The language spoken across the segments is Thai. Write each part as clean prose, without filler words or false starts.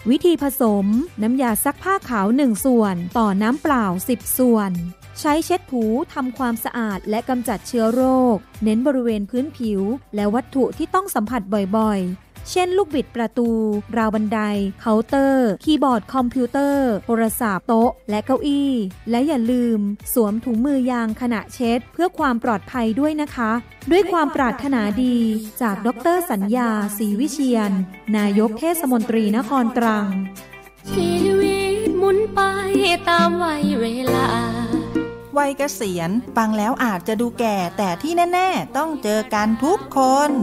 วิธีผสมน้ำยาซักผ้าขาว1ส่วนต่อน้ำเปล่า10ส่วนใช้เช็ดถูทำความสะอาดและกำจัดเชื้อโรคเน้นบริเวณพื้นผิวและวัตถุที่ต้องสัมผัสบ่อยๆเช่นลูกบิดประตูราวบันไดเคาน์เตอร์คีย์บอร์ดคอมพิวเตอร์โทรศัพท์โต๊ะและเก้าอี้และอย่าลืมสวมถุงมือยางขณะเช็ดเพื่อความปลอดภัยด้วยนะคะด้วยความปรารถนาดีจากดร.สัญญาศรีวิเชียรนายกเทศมนตรีนครตรังชีวิตหมุนไปตามวัยเวลาวัยเกษียณฟังแล้วอาจจะดูแก่แต่ที่แน่ๆต้องเจอกันทุกคน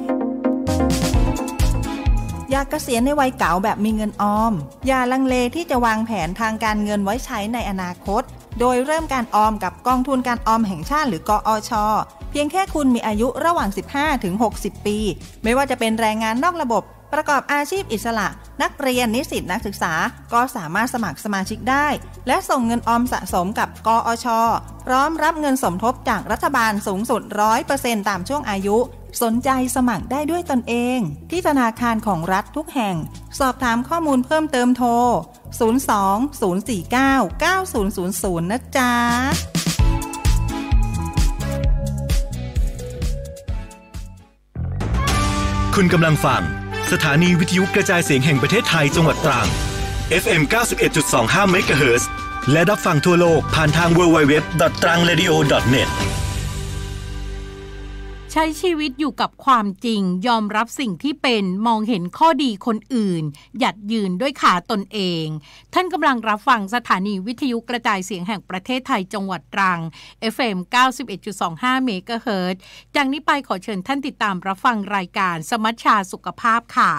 อยากเกษียณในวัยเก่าแบบมีเงินออมอย่าลังเลที่จะวางแผนทางการเงินไว้ใช้ในอนาคตโดยเริ่มการออมกับกองทุนการออมแห่งชาติหรือกอช.เพียงแค่คุณมีอายุระหว่าง 15-60 ปีไม่ว่าจะเป็นแรงงานนอกระบบประกอบอาชีพอิสระนักเรียนนิสิตนักศึกษาก็สามารถสมัครสมาชิกได้และส่งเงินออมสะสมกับกอช.พร้อมรับเงินสมทบจากรัฐบาลสูงสุด 100% ตามช่วงอายุสนใจสมัครได้ด้วยตนเองที่ธนาคารของรัฐทุกแห่งสอบถามข้อมูลเพิ่มเติมโทร 02-049-9000 นะจ๊ะคุณกำลังฟังสถานีวิทยุกระจายเสียงแห่งประเทศไทยจังหวัดตรัง FM 91.25 MHz และรับฟังทั่วโลกผ่านทาง www.trangradio.net ใช้ชีวิตอยู่กับความจริงยอมรับสิ่งที่เป็นมองเห็นข้อดีคนอื่นหยัดยืนด้วยขาตนเองท่านกำลังรับฟังสถานีวิทยุกระจายเสียงแห่งประเทศไทยจังหวัดตรัง FM 91.25 MHz จากนี้ไปขอเชิญท่านติดตามรับฟังรายการสมัชชาสุขภาพค่ะ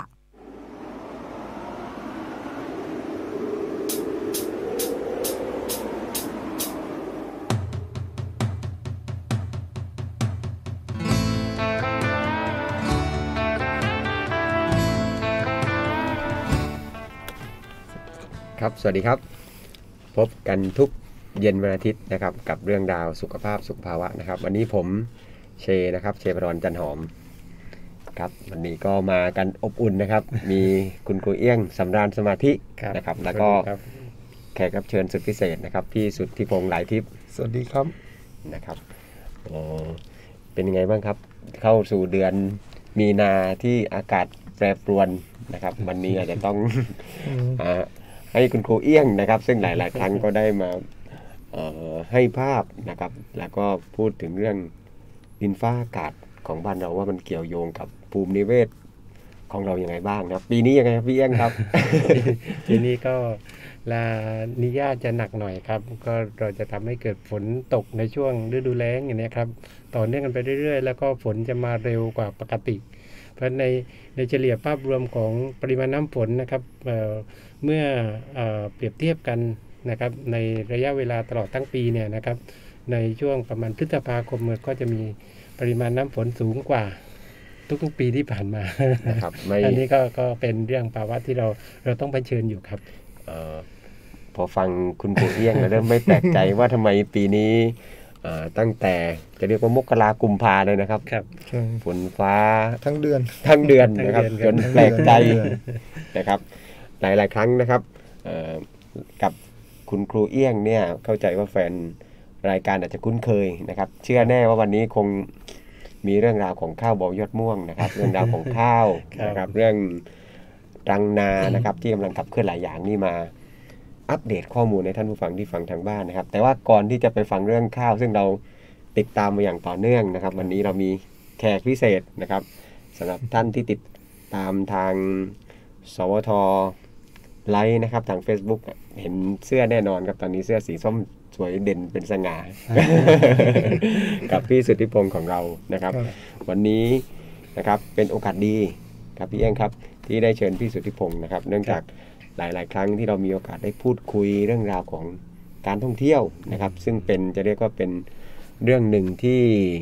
ครับสวัสดีครับพบกันทุกเย็นวันอาทิตย์นะครับกับเรื่องราวสุขภาพสุขภาวะนะครับวันนี้ผมเชนะครับเชพรจันหอมครับวันนี้ก็มากันอบอุ่นนะครับมีคุณครูเอี้ยงสำราญสมาธินะครับแล้วก็แขกรับเชิญสุดพิเศษนะครับพี่สุทธิพงษ์หลายทิพย์สวัสดีครับนะครับเป็นยังไงบ้างครับเข้าสู่เดือนมีนาที่อากาศแปรปรวนนะครับวันนี้อาจจะต้องให้คุณครูเอี้ยงนะครับซึ่งหลายๆครั้งก็ได้มาให้ภาพนะครับแล้วก็พูดถึงเรื่องดินฟ้าอากาศของบ้านเราว่ามันเกี่ยวโยงกับภูมินิเวศของเราอย่างไรบ้างนะครับปีนี้ยังไงครับพี่เอี้ยงครับปีนี้ก็ลานิญาตจะหนักหน่อยครับก็เราจะทำให้เกิดฝนตกในช่วงฤดูแล้งอย่างนี้ครับต่อเนื่องกันไปเรื่อยๆแล้วก็ฝนจะมาเร็วกว่าปกติเพราะในเฉลี่ยภาพรวมของปริมาณน้ำฝนนะครับเมื่อเปรียบเทียบกันนะครับในระยะเวลาตลอดทั้งปีเนี่ยนะครับในช่วงประมาณพฤษภาคมก็จะมีปริมาณน้ำฝนสูงกว่าทุกๆปีที่ผ่านมานะครับ อันนี้ก็เป็นเรื่องภาวะที่เราต้องเผชิญอยู่ครับพอฟังคุณครูเอี้ยงแล้วเริ่มไม่แปลกใจว่าทำไมปีนี้ตั้งแต่จะเรียกว่ามกรากุมภาเลยนะครับฝนฟ้าทั้งเดือนนะครับจนแปลกใจนะครับหลายๆครั้งนะครับกับคุณครูเอี้ยงเนี่ยเข้าใจว่าแฟนรายการอาจจะคุ้นเคยนะครับเชื่อแน่ว่าวันนี้คงมีเรื่องราวของข้าวบอยอดม่วงนะครับเรื่องราวของข้าวนะครับเรื่องรังนานะครับที่กำลังขับเคลื่อนหลายอย่างนี่มาอัปเดตข้อมูลในท่านผู้ฟังที่ฟังทางบ้านนะครับแต่ว่าก่อนที่จะไปฟังเรื่องข้าวซึ่งเราติดตามมาอย่างต่อเนื่องนะครับวันนี้เรามีแขกพิเศษนะครับสำหรับท่านที่ติดตามทางสวท.ไลฟ์นะครับทาง Facebook เห็นเสื้อแน่นอนครับตอนนี้เสื้อสีส้มสวยเด่นเป็นสง่า กับพี่สุทธิพงษ์ของเรานะครับวันนี้นะครับเป็นโอกาสดีครับพี่เอี้ยงครับที่ได้เชิญพี่สุทธิพงษ์นะครับเนื่องจากหลายๆครั้งที่เรามีโอกาสได้พูดคุยเรื่องราวของการท่องเที่ยวนะครับซึ่งเป็นจะเรียกว่าเป็นเรื่องหนึ่งที่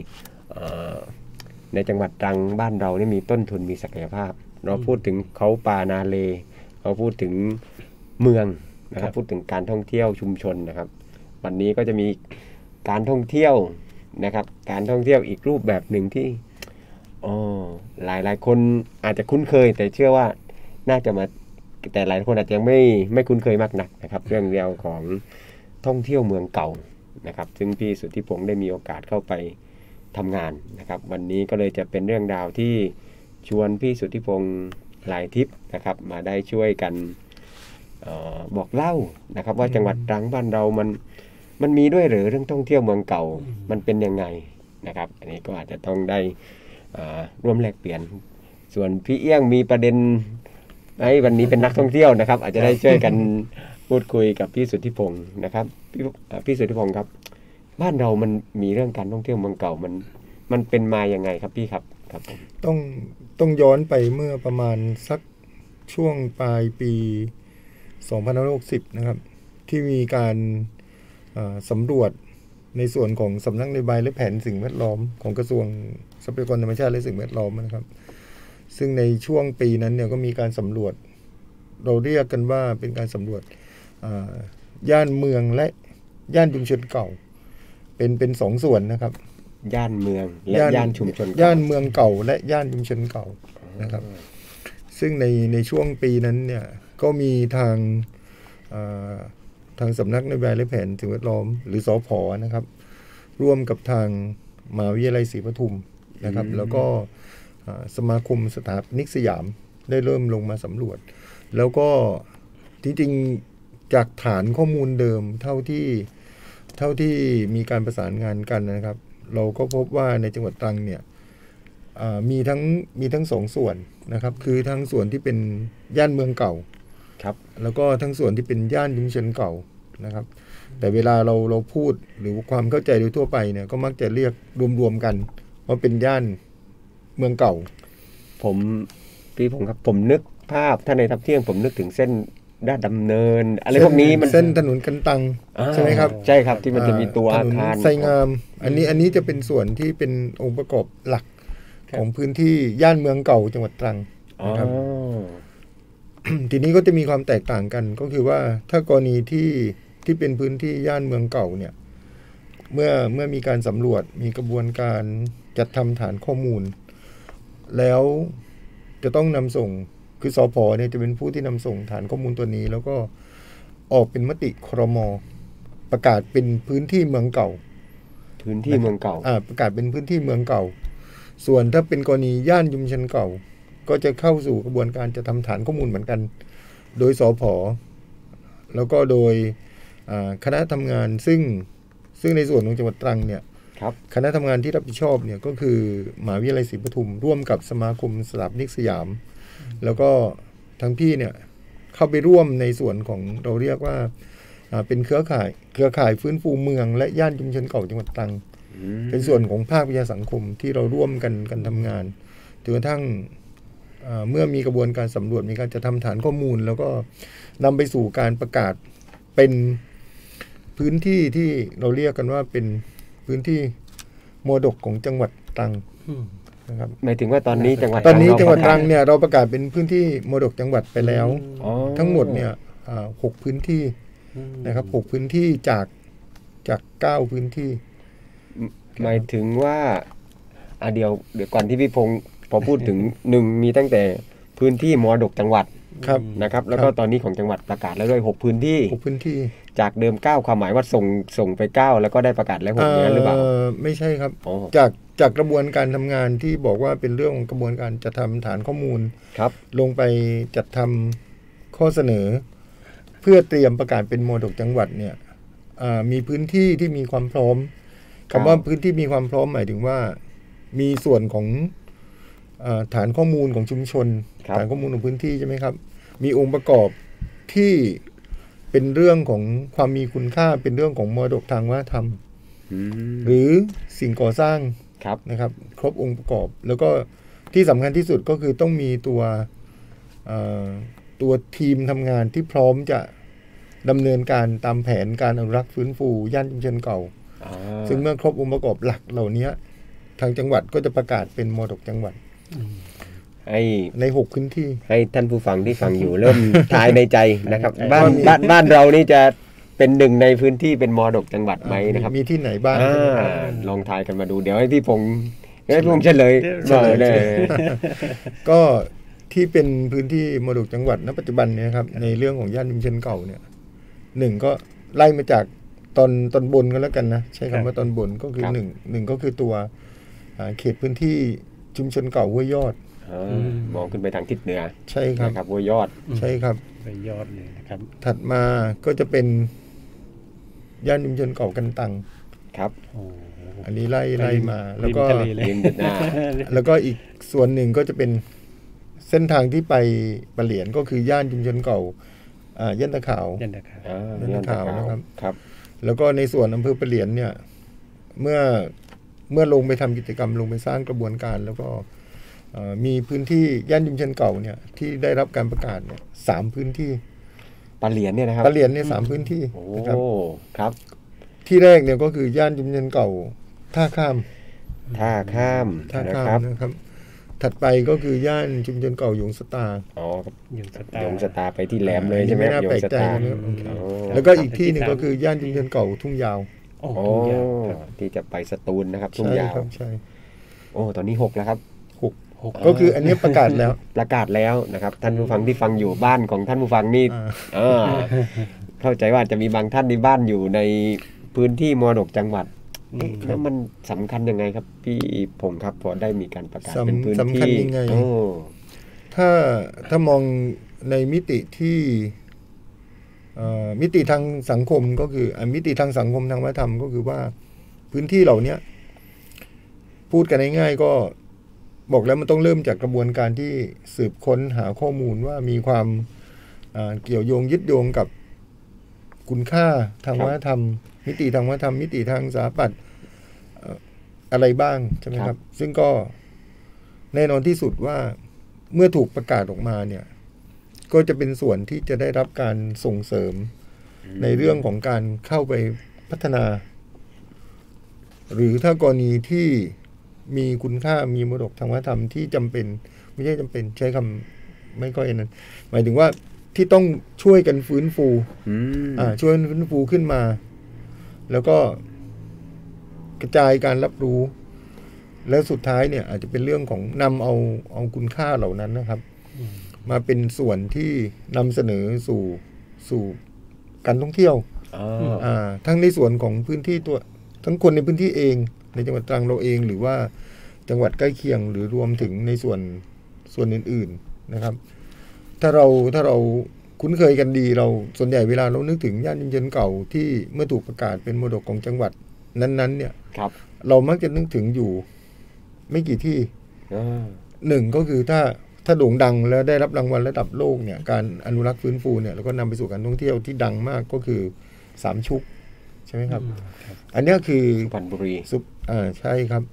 ในจังหวัดตรังบ้านเรานี่มีต้นทุนมีศักยภาพเราพูดถึงเขาป่านาเลเราพูดถึงเมืองนะครับพูดถึงการท่องเที่ยวชุมชนนะครับวันนี้ก็จะมีการท่องเที่ยวนะครับการท่องเที่ยวอีกรูปแบบหนึ่งที่หลายคนอาจจะคุ้นเคยแต่เชื่อว่าน่าจะมาแต่หลายคนอาจจะยังไม่คุ้นเคยมากนักนะครับเรื่องราวของท่องเที่ยวเมืองเก่านะครับซึ่งพี่สุทธิพงศ์ได้มีโอกาสเข้าไปทำงานนะครับวันนี้ก็เลยจะเป็นเรื่องราวที่ชวนพี่สุทธิพงศ์หลายทิพย์นะครับมาได้ช่วยกันบอกเล่านะครับว่าจังหวัดตรังบ้านเรามันมีด้วยหรือเรื่องท่องเที่ยวเมืองเก่ามันเป็นยังไงนะครับอันนี้ก็อาจจะต้องได้ร่วมแลกเปลี่ยนส่วนพี่เอี้ยงมีประเด็นให้วันนี้เป็นนักท่องเที่ยวนะครับอาจจะได้ช่วยกันพูดคุยกับพี่สุทธิพงศ์นะครับพี่สุทธิพงศ์ครับบ้านเรามันมีเรื่องการท่องเที่ยวเมืองเก่ามันเป็นมายังไงครับพี่ครับครับผมต้องย้อนไปเมื่อประมาณสักช่วงปลายปี2560นะครับที่มีการสำรวจในส่วนของสำนักนโยบายและแผนสิ่งแวดล้อมของกระทรวงทรัพยากรธรรมชาติและสิ่งแวดล้อมนะครับซึ่งในช่วงปีนั้นเนี่ยก็มีการสำรวจเราเรียกกันว่าเป็นการสำรวจย่านเมืองและย่านชุมชนเก่าเป็นสองส่วนนะครับย่านเมืองและย่านชุมชนย่านเมืองเก่าและย่านชุมชนเก่านะครับซึ่งในช่วงปีนั้นเนี่ยก็มีทางสำนักนโยบายและแผนสิ่งแวดล้อมหรือสผ.นะครับร่วมกับทางมหาวิทยาลัยศรีปทุมนะครับแล้วก็สมาคมสถาปนิกสยามได้เริ่มลงมาสำรวจแล้วก็จริงๆจากฐานข้อมูลเดิมเท่าที่มีการประสานงานกันนะครับเราก็พบว่าในจังหวัดตรังเนี่ยมีทั้งสองส่วนนะครับคือทั้งส่วนที่เป็นย่านเมืองเก่าครับแล้วก็ทั้งส่วนที่เป็นย่านชุมชนเก่านะครับแต่เวลาเราพูดหรือความเข้าใจโดยทั่วไปเนี่ยก็มักจะเรียกรวมๆกันว่าเป็นย่านเมืองเก่าพี่ผมครับผมนึกภาพถ้าในทับเที่ยงผมนึกถึงเส้นด้านดำเนินอะไรพวกนี้มันเส้นถนนกันตังใช่ไหมครับใช่ครับที่มันจะมีตัวอาคารไซงามอันนี้จะเป็นส่วนที่เป็นองค์ประกอบหลักของพื้นที่ย่านเมืองเก่าจังหวัดตรังนะครับทีนี้ก็จะมีความแตกต่างกันก็คือว่าถ้ากรณีที่เป็นพื้นที่ย่านเมืองเก่าเนี่ยเมื่อมีการสำรวจมีกระบวนการจัดทำฐานข้อมูลแล้วจะต้องนำส่งคือสผ.เนี่ยจะเป็นผู้ที่นำส่งฐานข้อมูลตัวนี้แล้วก็ออกเป็นมติครม.ประกาศเป็นพื้นที่เมืองเก่าพื้นที่เมืองเก่าประกาศเป็นพื้นที่เมืองเก่าส่วนถ้าเป็นกรณีย่านชุมชนเก่าก็จะเข้าสู่กระบวนการจะทำฐานข้อมูลเหมือนกันโดยสผ.แล้วก็โดยคณะทำงานซึ่งในส่วนของจังหวัดตรังเนี่ยคณะทำงานที่รับผิดชอบเนี่ยก็คือมหาวิทยาลัยศรีปทุมร่วมกับสมาคมสถาปนิกสยามแล้วก็ทั้งพี่เนี่ยเข้าไปร่วมในส่วนของเราเรียกว่าเป็นเครือข่ายฟื้นฟูเมืองและย่านชุมชนเก่าจังหวัดตรังเป็นส่วนของภาควิทยาสังคมที่เราร่วมกันทำงานจนกระทั่งเมื่อมีกระบวนการสำรวจมีการจะทำฐานข้อมูลแล้วก็นำไปสู่การประกาศเป็นพื้นที่ที่เราเรียกกันว่าเป็นพื้นที่มรดกของจังหวัดตรังนะครับหมายถึงว่าตอนนี้จังหวัดตรังเนี่ยเราประกาศเป็นพื้นที่มรดกจังหวัดไปแล้วทั้งหมดเนี่ย6พื้นที่นะครับ6พื้นที่จาก9พื้นที่หมายถึงว่าเดี๋ยวก่อนที่พี่พงศ์พอพูดถึง1มีตั้งแต่พื้นที่มรดกจังหวัดนะครับแล้วก็ตอนนี้ของจังหวัดประกาศแล้วด้วย6พื้นที่จากเดิม9ความหมายว่าส่งไป9แล้วก็ได้ประกาศแล้ว6อย่างนั้นหรือเปล่าไม่ใช่ครับจากกระบวนการทำงานที่บอกว่าเป็นเรื่องของกระบวนการจะทำฐานข้อมูลลงไปจัดทำข้อเสนอเพื่อเตรียมประกาศเป็นมรดกจังหวัดเนี่ยมีพื้นที่ที่มีความพร้อมคำว่าพื้นที่มีความพร้อมหมายถึงว่ามีส่วนของฐานข้อมูลของชุมชนฐานข้อมูลของพื้นที่ใช่ไหมครับมีองค์ประกอบที่เป็นเรื่องของความมีคุณค่าเป็นเรื่องของมรดกทางวัฒนธรรมหรือสิ่งก่อสร้างนะครับครบองค์ประกอบแล้วก็ที่สำคัญที่สุดก็คือต้องมีตัวทีมทำงานที่พร้อมจะดำเนินการตามแผนการอนุรักษ์ฟื้นฟูย่านชุมชนเก่าซึ่งเมื่อครบองค์ประกอบหลักเหล่านี้ทางจังหวัดก็จะประกาศเป็นมรดกจังหวัดใน6พื้นที่ให้ท่านผู้ฟังที่ฟังอยู่เริ่มทายในใจนะครับบ้านเรานี่จะเป็นหนึ่งในพื้นที่เป็นมรดกจังหวัดไหมนะครับมีที่ไหนบ้างลองทายกันมาดูเดี๋ยวให้พี่พงศ์เฉลยเลยก็ที่เป็นพื้นที่มรดกจังหวัดณปัจจุบันเนี่ยครับในเรื่องของย่านชุมชนเก่าเนี่ยหนึ่งก็ไล่มาจากตอนบนก็แล้วกันนะใช้คำว่าตอนบนก็คือหนึ่งก็คือตัวเขตพื้นที่ชุมชนเก่าห้วยยอดมองขึ้นไปทางทิศเหนือใช่ครับห้วยยอดใช่ครับห้วยยอดเลยนะครับถัดมาก็จะเป็นย่านชุมชนเก่ากันตังครับอันนี้ไล่มาแล้วก็อีกส่วนหนึ่งก็จะเป็นเส้นทางที่ไปปะเหลียนก็คือย่านชุมชนเก่าย่านตะขาวนะครับแล้วก็ในส่วนอำเภอปะเหลียนเนี่ยเมื่อลงไปทำกิจกรรมลงไปสร้างกระบวนการแล้วก็มีพื้นที่ย่านชุมชนเก่าเนี่ยที่ได้รับการประกาศเนี่ย3พื้นที่ปะเหลียนเนี่ยนะครับปะเหลียนเนี่ย3พื้นที่นะครับครับที่แรกเนี่ยก็คือย่านชุมชนเก่าท่าข้ามนะครับถัดไปก็คือย่านชุมชนเก่าหยงสตาหยงสตาไปที่แหลมเลยใช่ไหมหยงสตาแล้วก็อีกที่หนึ่งก็คือย่านชุมชนเก่าทุ่งยาวที่จะไปสตูลนะครับทุ่งยาวใช่ตอนนี้6แล้วครับ 6ก็คืออันนี้ประกาศแล้วนะครับท่านผู้ฟังที่ฟังอยู่บ้านของท่านผู้ฟังนี่เข้าใจว่าจะมีบางท่านที่บ้านอยู่ในพื้นที่มรดกจังหวัดแล้วมันสำคัญยังไงครับพี่พงศ์ครับพอได้มีการประกาศเป็นพื้นที่สำคัญยังไงถ้ามองในมิติที่มิติทางสังคมก็คือมิติทางสังคมทางวัฒนธรรมก็คือว่าพื้นที่เหล่านี้พูดกันง่ายๆก็บอกแล้วมันต้องเริ่มจากกระบวนการที่สืบค้นหาข้อมูลว่ามีความเกี่ยวโยงยึดโยงกับคุณค่าทางวัฒนธรรมมิติทางวัฒนธรรมมิติทางสถาปัตย์อะไรบ้างใช่ไหมครับซึ่งก็แน่นอนที่สุดว่าเมื่อถูกประกาศออกมาเนี่ยก็จะเป็นส่วนที่จะได้รับการส่งเสริมในเรื่องของการเข้าไปพัฒนาหรือถ้ากรณีที่มีคุณค่ามีมรดกทางวัฒนธรรมที่จำเป็นไม่ใช่จำเป็นใช้คำไม่ค่อยนั้นหมายถึงว่าที่ต้องช่วยกันฟื้นฟูช่วยฟื้นฟูขึ้นมาแล้วก็กระจายการรับรู้แล้วสุดท้ายเนี่ยอาจจะเป็นเรื่องของนำเอาคุณค่าเหล่านั้นนะครับมาเป็นส่วนที่นำเสนอสู่การท่องเที่ยวทั้งในส่วนของพื้นที่ตัวทั้งคนในพื้นที่เองในจังหวัดตรังเราเองหรือว่าจังหวัดใกล้เคียงหรือรวมถึงในส่วนอื่นๆนะครับถ้าเราคุ้นเคยกันดีเราส่วนใหญ่เวลาเรานึกถึงย่านชุมชนเก่าที่เมื่อถูกประกาศเป็นมรดกของจังหวัดนั้นๆเนี่ยเรามักจะนึกถึงอยู่ไม่กี่ที่หนึ่งก็คือถ้าโด่งดังแล้วได้รับรางวัลระดับโลกเนี่ยการอนุรักษ์ฟื้นฟูเนี่ยแล้วก็นำไปสู่การท่องเที่ยวที่ดังมากก็คือ3ชุกใช่ไหมครับอันนี้คือสุพรรณบุรีใช่ครับ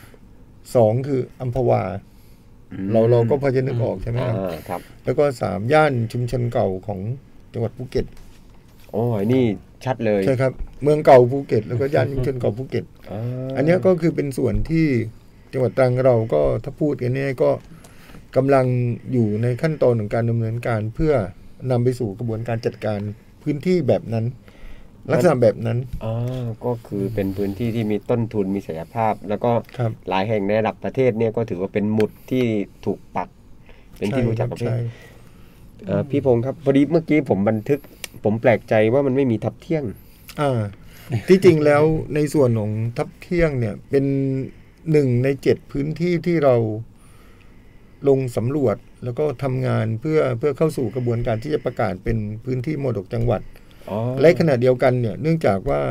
2คืออัมพวาเราก็พอจะนึกออกใช่ไหมครับแล้วก็3ย่านชุมชนเก่าของจังหวัดภูเก็ตนี่ชัดเลยใช่ครับเมืองเก่าภูเก็ตแล้วก็ย่านชุมชนเก่าภูเก็ตอันนี้ก็คือเป็นส่วนที่จังหวัดตรังเราก็ถ้าพูดกันเนี่ยก็กำลังอยู่ในขั้นตอนของการดำเนินการเพื่อนำไปสู่กระบวนการจัดการพื้นที่แบบนั้นลักษณะแบบนั้นก็คือเป็นพื้นที่ที่มีต้นทุนมีศักยภาพแล้วก็หลายแห่งในระดับประเทศเนี่ยก็ถือว่าเป็นหมุดที่ถูกปักเป็นที่รู้จักประเทศพี่พงศ์ครับพอดีเมื่อกี้ผมแปลกใจว่ามันไม่มีทับเที่ยงที่จริงแล้วในส่วนของทับเที่ยงเนี่ยเป็น1 ใน 7พื้นที่ที่เราลงสำรวจแล้วก็ทำงานเพื่อเข้าสู่กระบวนการที่จะประกาศเป็นพื้นที่มรดกจังหวัดและขณะเดียวกันเนี่ยเนื่องจากว่า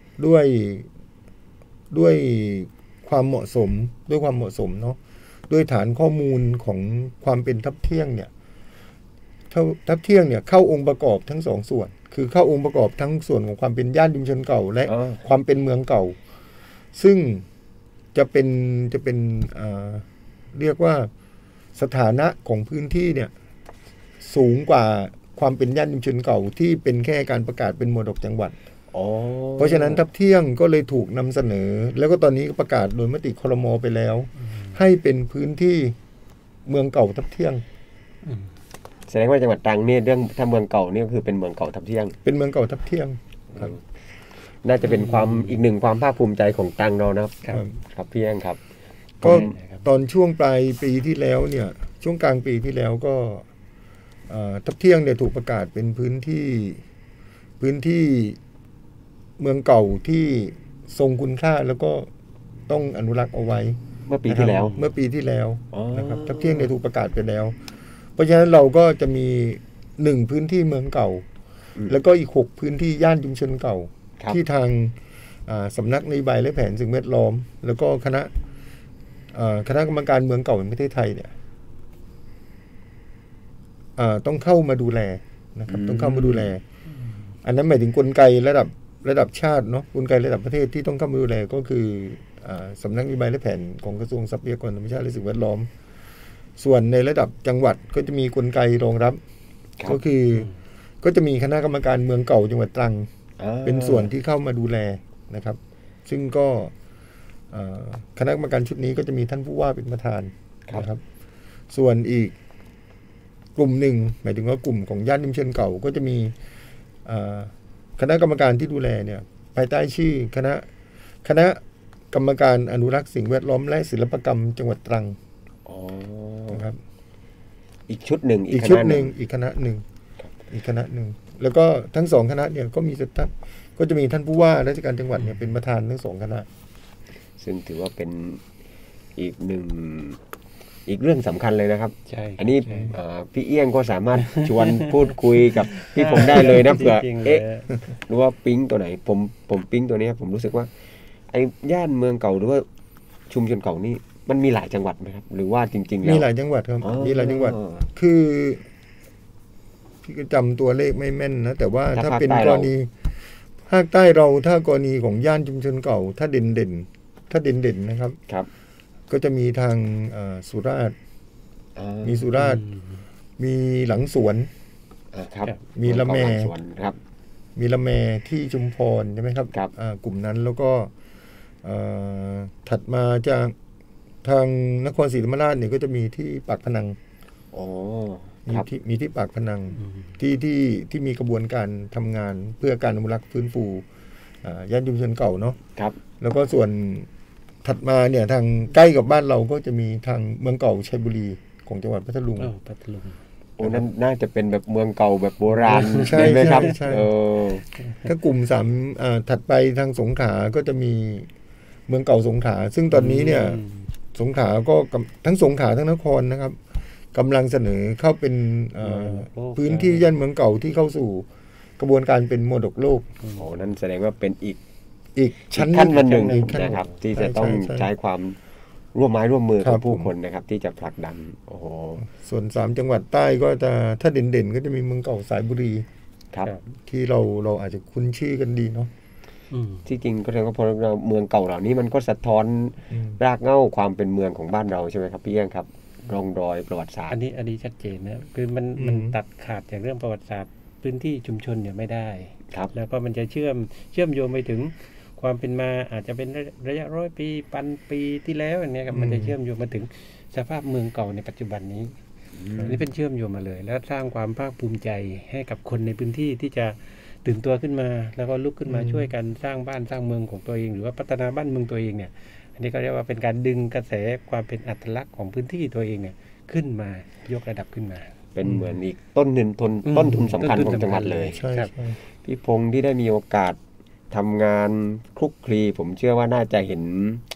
ด้วยความเหมาะสมเนาะด้วยฐานข้อมูลของความเป็นทับเที่ยงเนี่ยทับเที่ยงเนี่ยเข้าองค์ประกอบทั้ง2ส่วนคือเข้าองค์ประกอบทั้งส่วนของความเป็นย่านชุมชนเก่าและความเป็นเมืองเก่าซึ่งจะเป็นเรียกว่าสถานะของพื้นที่เนี่ยสูงกว่าความเป็นย่านชุมชนเก่าที่เป็นแค่การประกาศเป็นมรดกจังหวัดเพราะฉะนั้นทับเที่ยงก็เลยถูกนำเสนอแล้วก็ตอนนี้ประกาศโดยมติครม.ไปแล้วให้เป็นพื้นที่เมืองเก่าทับเที่ยงแสดงว่าจังหวัดตรังเนี่ยเรื่องถ้าเมืองเก่านี่ก็คือเป็นเมืองเก่าทับเที่ยงเป็นเมืองเก่าทับเที่ยงครับน่าจะเป็นความอีกหนึ่งความภาคภูมิใจของตรังเรานะครับพี่แองครับก็ตอนช่วงปลายปีที่แล้วเนี่ยช่วงกลางปีที่แล้วก็ทับเที่ยงเนี่ยถูกประกาศเป็นพื้นที่เมืองเก่าที่ทรงคุณค่าแล้วก็ต้องอนุรักษ์เอาไว้เมื่อปีที่แล้วนะครับทับเที่ยงเนี่ยถูกประกาศไปแล้วเพราะฉะนั้นเราก็จะมี1พื้นที่เมืองเก่าแล้วก็อีก6พื้นที่ย่านชุมชนเก่าที่ทางสำนักนโยบายและแผนสิ่งแวดล้อมแล้วก็คณะกรรมการเมืองเก่าแห่งประเทศไทยเนี่ยต้องเข้ามาดูแลนะครับต้องเข้ามาดูแลอันนั้นหมายถึงกลไกระดับชาติเนาะกลไกระดับประเทศที่ต้องเข้ามาดูแลก็คือสำนักนโยบายและแผนของกระทรวงทรัพยากรธรรมชาติและสิ่งแวดล้อมส่วนในระดับจังหวัดก็จะมีกลไกรองรับก็คือก็จะมีคณะกรรมการเมืองเก่าจังหวัดตรังเป็นส่วนที่เข้ามาดูแลนะครับซึ่งก็คณะกรรมการชุดนี้ก็จะมีท่านผู้ว่าเป็นประธานนะครับส่วนอีกกลุ่มหนึ่งหมายถึงว่ากลุ่มของย่านชุมชนเก่าก็จะมีคณะกรรมการที่ดูแลเนี่ยภายใต้ชื่อคณะกรรมการอนุรักษ์สิ่งแวดล้อมและศิลปกรรมจังหวัดตรังนะครับอีกชุดหนึ่งอีกคณะหนึ่งแล้วก็ทั้งสองคณะเนี่ยก็มีก็จะมีท่านผู้ว่าราชการจังหวัดเนี่ยเป็นประธานทั้งสองคณะซึ่งถือว่าเป็นอีกเรื่องสำคัญเลยนะครับอันนี้พี่เอี้ยงก็สามารถชวนพูดคุยกับพี่ผมได้เลยนะเผื่อหรือว่าปิ๊งตัวไหนผมปิ๊งตัวนี้ผมรู้สึกว่าไอ้ย่านเมืองเก่าหรือว่าชุมชนเก่านี่มันมีหลายจังหวัดไหมครับหรือว่าจริงๆแล้วมีหลายจังหวัดครับมีหลายจังหวัดคือพี่ก็จำตัวเลขไม่แม่นนะแต่ว่าถ้าเป็นกรณีภาคใต้เราถ้ากรณีของย่านชุมชนเก่าถ้าเด่นนะครับก็จะมีทางสุราษฎร์มีสุราษฎร์มีหลังสวนมีละแมมีละแมที่ชุมพรใช่ไหมครับกลุ่มนั้นแล้วก็ถัดมาจากทางนครศรีธรรมราชเนี่ยก็จะมีที่ปากพนังมีที่ปากพนังที่มีกระบวนการทำงานเพื่อการอนุรักษ์ฟื้นฟูย่านชุมชนเก่าเนาะแล้วก็ส่วนถัดมาเนี่ยทางใกล้กับบ้านเราก็จะมีทางเมืองเก่าชัยบุรีของจังหวัดพัทลุงโอ้นั่นน่าจะเป็นแบบเมืองเก่าแบบโบราณใช่ไหมครับถ้ากลุ่มถัดไปทางสงขลาก็จะมีเมืองเก่าสงขลาซึ่งตอนนี้เนี่ยสงขลาก็ทั้งสงขลาทั้งนครนะครับกำลังเสนอเข้าเป็นพื้นที่ย่านเมืองเก่าที่เข้าสู่กระบวนการเป็นมรดกโลกโอ้นั่นแสดงว่าเป็นอีกชั้นขั้นหนึ่งนะครับที่จะต้องใช้ความร่วมไม้ร่วมมือของผู้คนนะครับที่จะผลักดันโอ้โหส่วน3จังหวัดใต้ก็จะถ้าเด่นๆก็จะมีเมืองเก่าสายบุรีที่เราอาจจะคุ้นชื่อกันดีเนาะที่จริงก็แสดงว่าพอเราเมืองเก่าเหล่านี้มันก็สะท้อนรากเหง้าความเป็นเมืองของบ้านเราใช่ไหมครับพี่เอี้ยงครับร่องรอยประวัติศาสตร์อันนี้ชัดเจนนะคือมันตัดขาดจากเรื่องประวัติศาสตร์พื้นที่ชุมชนเนี่ยไม่ได้แล้วก็มันจะเชื่อมโยงไปถึงความเป็นมาอาจจะเป็นระยะ100 ปีพันปีที่แล้วอย่างนี้ครับมันจะเชื่อมโยงมาถึงสภาพเมืองเก่าในปัจจุบันนี้นี่เป็นเชื่อมโยงมาเลยแล้วสร้างความภาคภูมิใจให้กับคนในพื้นที่ที่จะตื่นตัวขึ้นมาแล้วก็ลุกขึ้นมาช่วยกันสร้างบ้านสร้างเมืองของตัวเองหรือว่าพัฒนาบ้านเมืองตัวเองเนี่ยอันนี้ก็เรียกว่าเป็นการดึงกระแสความเป็นอัตลักษณ์ของพื้นที่ตัวเองเนี่ยขึ้นมายกระดับขึ้นมาเป็นเหมือนอีกต้นทุนสำคัญของจังหวัดเลยพี่พงษ์ที่ได้มีโอกาสทำงานคลุกคลีผมเชื่อว่าน่าจะเห็น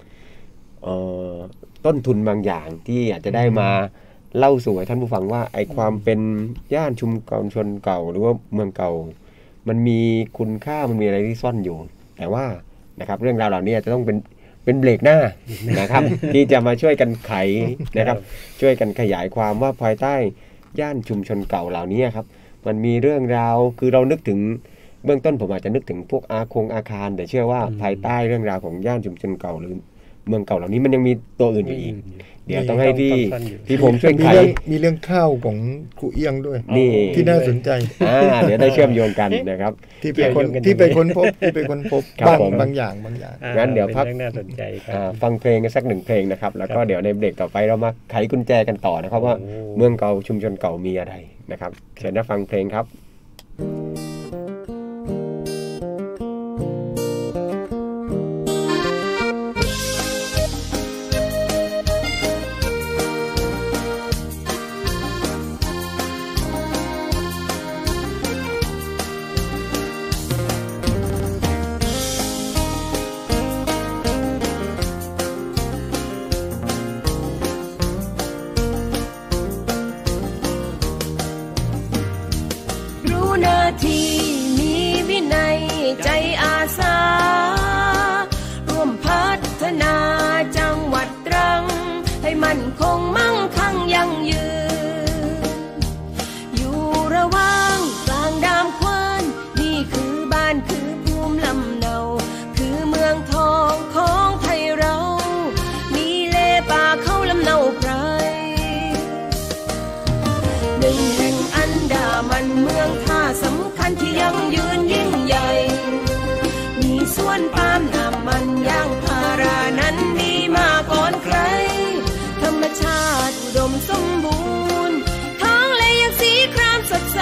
ต้นทุนบางอย่างที่อาจจะได้มาเล่าสู่ให้ท่านผู้ฟังว่าไอ้ความเป็นย่านชุมชนเก่าหรือว่าเมืองเก่ามันมีคุณค่ามันมีอะไรที่ซ่อนอยู่แต่ว่านะครับเรื่องราวเหล่านี้จะต้องเป็นเบรกหน้านะครับที่จะมาช่วยกันไขนะครับช่วยกันขยายความว่าภายใต้ย่านชุมชนเก่าเหล่านี้ครับมันมีเรื่องราวคือเรานึกถึงเบื้องต้นผมอาจจะนึกถึงพวกอาคารแต่เชื่อว่าภายใต้เรื่องราวของย่านชุมชนเก่าหรือเมืองเก่าเหล่านี้มันยังมีตัวอื่นอยู่อีกเดี๋ยวต้องให้พี่ผมช่วยไขมีเรื่องข้าวของครูเอี้ยงด้วยนี่ที่น่าสนใจเดี๋ยวได้เชื่อมโยงกันนะครับที่ไปค้นพบบางอย่างงั้นเดี๋ยวพักน่าสนใจฟังเพลงกันสัก1เพลงนะครับแล้วก็เดี๋ยวในเบรกต่อไปเรามาไขกุญแจกันต่อนะครับว่าเมืองเก่าชุมชนเก่ามีอะไรนะครับเชิญรับฟังเพลงครับรู้หน้าที่มีวินัยใจอาสาร่วมพัฒนาจังหวัดตรังให้มั่นคงมั่งคั่งยั่งยืนอยู่ระหว่างกลางดามควานนี่คือบ้านคือภูมิลำเนาคือเมืองทองของไทยเรามีเลป่าเขาลำเนาไพรหนึ่งแห่งอันดามันเมืองท่าสำคัญที่ยั่งยืนยิ่งใหญ่มีสวนปาล์มน้ำมันยางพารานั้นมีมาก่อนใครธรรมชาติอุดมสมบูรณ์ท้องเลยยังสีครามสดใส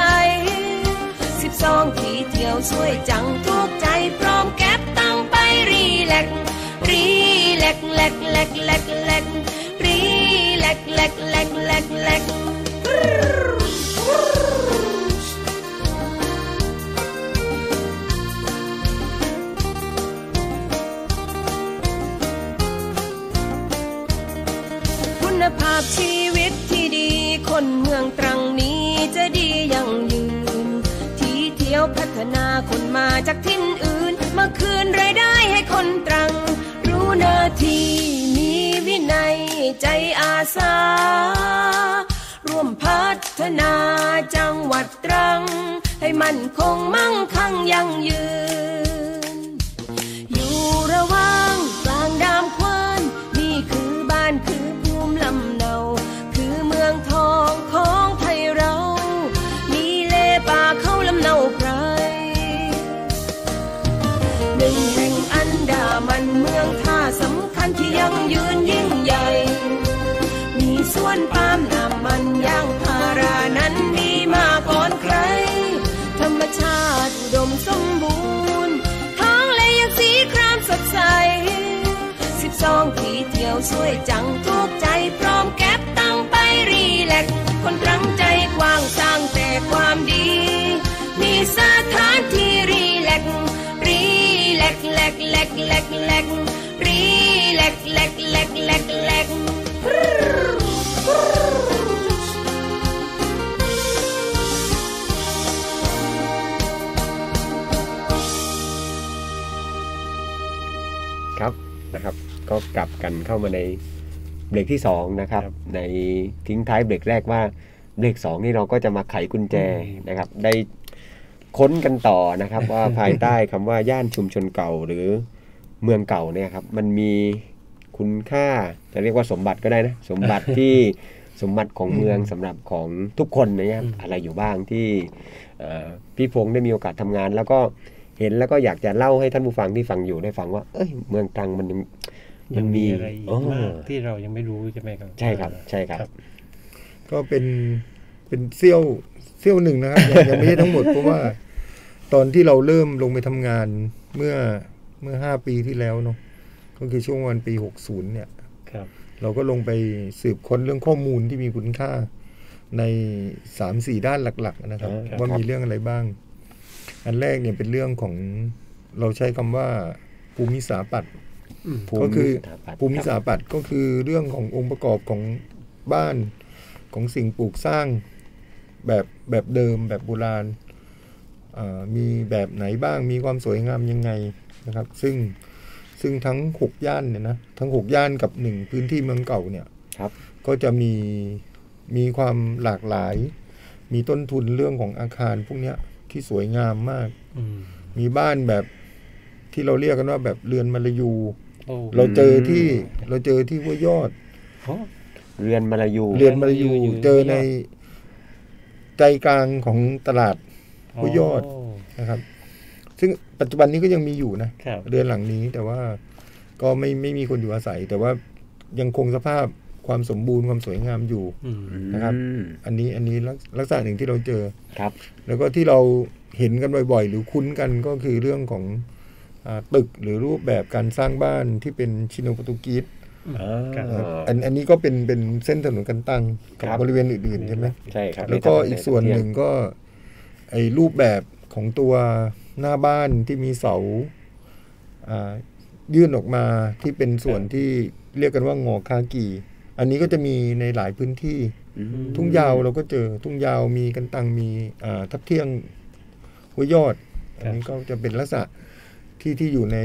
12ที่เที่ยวสวยจังทุกใจพร้อมแก็บตังไปรีแลกรีแลกแลกแลกแลกแลกรีแลกแลกแลกแลกแลกคุณภาพชีวิตที่ดีคนเมืองตรังนี้จะดียั่งยืนที่เที่ยวพัฒนาคนมาจากถิ่นอื่นมาคืนรายได้ให้คนตรังรู้หน้าที่มีวินัยใจอาสาร่วมพัฒนาจังหวัดตรังให้มั่นคงมั่งคั่งยั่งยืนอยู่ระหว่างกลางดามควานนี่คือบ้านคือภูมิลำเนาคือเมืองทองของไทยเรามีเลป่าเขาลำเนาไพรหนึ่งแห่งอันดามันเมืองท่าสำคัญที่ยั่งยืนยิ่งใหญ่มีสวนปาล์มน้ำมันยางพารานั้นมีมาก่อนใครธรรมชาติอุดมสมบูรณ์ท้องเลยยังสีครามสดใส12ที่เที่ยวสวยจังทุกใจพร้อมแก็บตังไปรีแลกคนตรังใจกว้างสร้างแต่ความดีมีสถานที่รีแลกรีแลกแลกแลกแลกแลกรีแลกแลกแลกแลกแลกครับนะครับก็กลับกันเข้ามาในเบรกที่2นะครับในทิ้งท้ายเบรกแรกว่าเบรก2นี่เราก็จะมาไขกุญแจนะครับได้ค้นกันต่อนะครับว่าภายใต้คำว่าย่านชุมชนเก่าหรือเมืองเก่าเนี่ยครับมันมีคุณค่าจะเรียกว่าสมบัติก็ได้นะสมบัติที่สมบัติของเมืองสำหรับของทุกคนนะครับอะไรอยู่บ้างที่พี่พงษ์ได้มีโอกาสทำงานแล้วก็เห็นแล้วก็อยากจะเล่าให้ท่านผู้ฟังที่ฟังอยู่ได้ฟังว่าเมืองตรังมันมีอะไรมากที่เรายังไม่รู้ใช่ไหมครับใช่ครับใช่ครับก็เป็นเสี้ยวหนึ่งนะครับ ยังไม่ใช่ทั้งหมดเพราะว่าตอนที่เราเริ่มลงไปทำงานเมื่อ5 ปีที่แล้วเนาะก็คือช่วงวันปี60เนี่ยเราก็ลงไปสืบค้นเรื่องข้อมูลที่มีคุณค่าใน 3-4 ด้านหลักๆนะครับว่ามีเรื่องอะไรบ้างอันแรกเนี่ยเป็นเรื่องของเราใช้คำว่าภูมิสถาปัตย์ก็คือภูมิสถาปัตย์ก็คือเรื่องขององค์ประกอบของบ้านของสิ่งปลูกสร้างแบบเดิมแบบโบราณมีแบบไหนบ้างมีความสวยงามยังไงนะครับซึ่งทั้ง6ย่านเนี่ยนะทั้ง6ย่านกับ1พื้นที่เมืองเก่าเนี่ยก็จะมีความหลากหลายมีต้นทุนเรื่องของอาคารพวกเนี้ยที่สวยงามมากมีบ้านแบบที่เราเรียกกันว่าแบบเรือนมลายูเราเจอที่ห้วยยอดเรือนมลายูเจอในใจกลางของตลาดห้วยยอดนะครับซึ่งปัจจุบันนี้ก็ยังมีอยู่นะเรือนหลังนี้แต่ว่าก็ไม่มีคนอยู่อาศัยแต่ว่ายังคงสภาพความสมบูรณ์ความสวยงามอยู่นะครับอันนี้ลักษณะหนึ่งที่เราเจอครับแล้วก็ที่เราเห็นกันบ่อยๆหรือคุ้นกันก็คือเรื่องของตึกหรือรูปแบบการสร้างบ้านที่เป็นชิโนโปรตุกีสอันนี้ก็เป็นเส้นถนนกันตังกับบริเวณอื่นๆใช่ไหมใช่ครับแล้วก็อีกส่วนหนึ่งก็ไอ้รูปแบบของตัวหน้าบ้านที่มีเสายื่นออกมาที่เป็นส่วนที่เรียกกันว่างอคากิอันนี้ก็จะมีในหลายพื้นที่ทุ่งยาวเราก็เจอทุ่งยาวมีกันตังมีทับเที่ยงห้วยยอดอันนี้ก็จะเป็นลักษณะที่อยู่ใน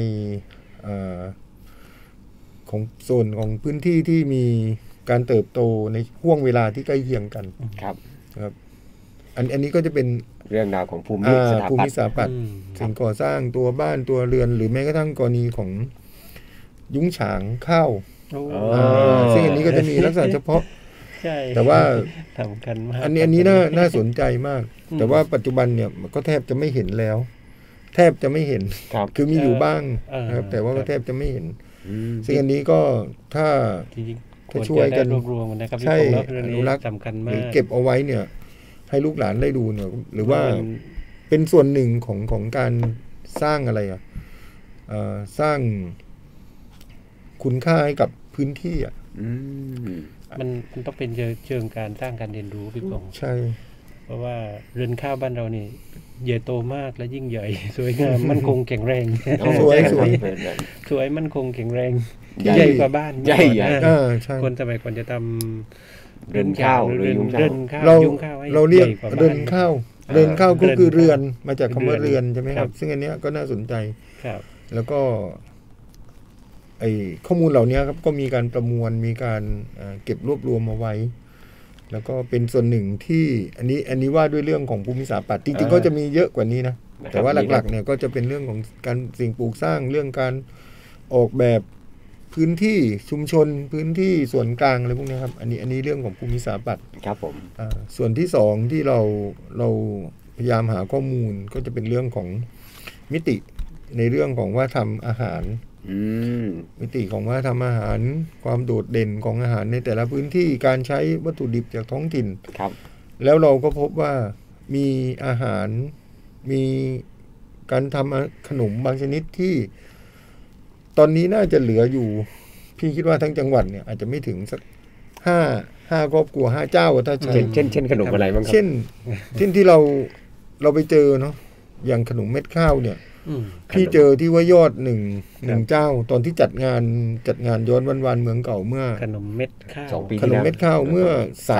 ของโซนของพื้นที่ที่มีการเติบโตในห่วงเวลาที่ใกล้เคียงกันครับอันนี้ก็จะเป็นเรื่องราวของภูมิสถาปัตย์สิ่งก่อสร้างตัวบ้านตัวเรือนหรือแม้กระทั่งกรณีของยุ้งฉางข้าวซึ่งอันนี้ก็จะมีลักษณะเฉพาะแต่ว่าสำคัญมากอันนี้น่าสนใจมากแต่ว่าปัจจุบันเนี่ยก็แทบจะไม่เห็นแล้วแทบจะไม่เห็นคือมีอยู่บ้างนะครับแต่ว่าก็แทบจะไม่เห็นซึ่งอันนี้ก็ถ้าช่วยกันรวมๆนะครับใช่อนุรักษ์สำคัญมากหรือเก็บเอาไว้เนี่ยให้ลูกหลานได้ดูเนี่ยหรือว่าเป็นส่วนหนึ่งของการสร้างอะไรสร้างคุณค่าให้กับพื้นที่มันต้องเป็นเชิงการสร้างการเรียนรู้พี่กงใช่เพราะว่าเรือนข้าวบ้านเรานี่ใหญ่โตมากและยิ่งใหญ่สวยงามมั่นคงแข็งแรงสวยมั่นคงแข็งแรงใหญ่กว่าบ้านใหญ่คนสมัยก่อนจะทำเรือนข้าวหรือยุ้งข้าวเราเรียกเรือนข้าวก็คือเรือนมาจากคำว่าเรือนใช่ไหมครับซึ่งอันนี้ก็น่าสนใจแล้วก็ไอ้ข้อมูลเหล่านี้ครับก็มีการประมวลมีการเก็บรวบรวมมาไว้แล้วก็เป็นส่วนหนึ่งที่อันนี้ว่าด้วยเรื่องของภูมิสถาปัตย์จริงๆก็จะมีเยอะกว่านี้นะแต่ว่าหลักๆเนี่ยก็จะเป็นเรื่องของการสิ่งปลูกสร้างเรื่องการออกแบบพื้นที่ชุมชนพื้นที่ส่วนกลางอะไรพวกนี้ครับอันนี้เรื่องของภูมิสถาปัตย์ครับผมส่วนที่สองที่เราพยายามหาข้อมูลก็จะเป็นเรื่องของมิติในเรื่องของว่าทำอาหารมิติของว่าทำอาหารความโดดเด่นของอาหารในแต่ละพื้นที่การใช้วัตถุดิบจากท้องถิ่นครับแล้วเราก็พบว่ามีอาหารมีการทำขนมบางชนิดที่ตอนนี้น่าจะเหลืออยู่พี่คิดว่าทั้งจังหวัดเนี่ยอาจจะไม่ถึงสักห้าครอบครัว5เจ้าถ้าใช้เช่นขนมอะไรบ้างครับเช่นที่เราไปเจอเนาะอย่างขนมเม็ดข้าวเนี่ยพี่เจอที่ว่ายอดหนึ่งเจ้าตอนที่จัดงานย้อนวันเมืองเก่าเมื่อขนมเม็ดข้าวขนมเม็ดข้าวเมื่อ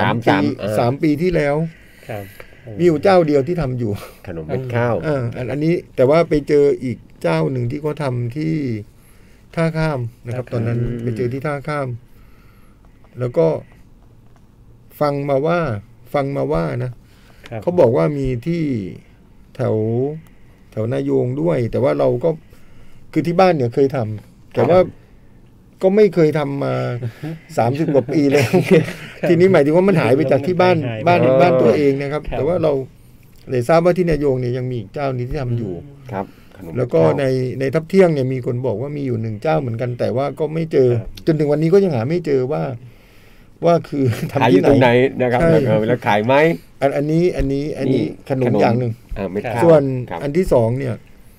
3 ปีที่แล้วมีอยู่เจ้าเดียวที่ทำอยู่ขนมเม็ดข้าวอันนี้แต่ว่าไปเจออีกเจ้าหนึ่งที่เขาทำที่ท่าข้ามนะครับตอนนั้นไปเจอที่ท่าข้ามแล้วก็ฟังมาว่านะเขาบอกว่ามีที่แถวนายงด้วยแต่ว่าเราก็คือที่บ้านเนี่ยเคยทำแต่ว่าก็ไม่เคยทำมา30 กว่าปีแล้วทีนี้หมายถึงว่ามันหายไปจากที่บ้านตัวเองนะครับแต่ว่าเราเลยทราบว่าที่นายงเนี่ยยังมีอีกเจ้านี้ที่ทำอยู่ครับแล้วก็ในทับเที่ยงเนี่ยมีคนบอกว่ามีอยู่1เจ้าเหมือนกันแต่ว่าก็ไม่เจอจนถึงวันนี้ก็ยังหาไม่เจอว่าคือทำที่ไหนนะครับแล้วขายไหมอันนี้ขนมอย่างหนึ่งส่วนอันที่สองเนี่ย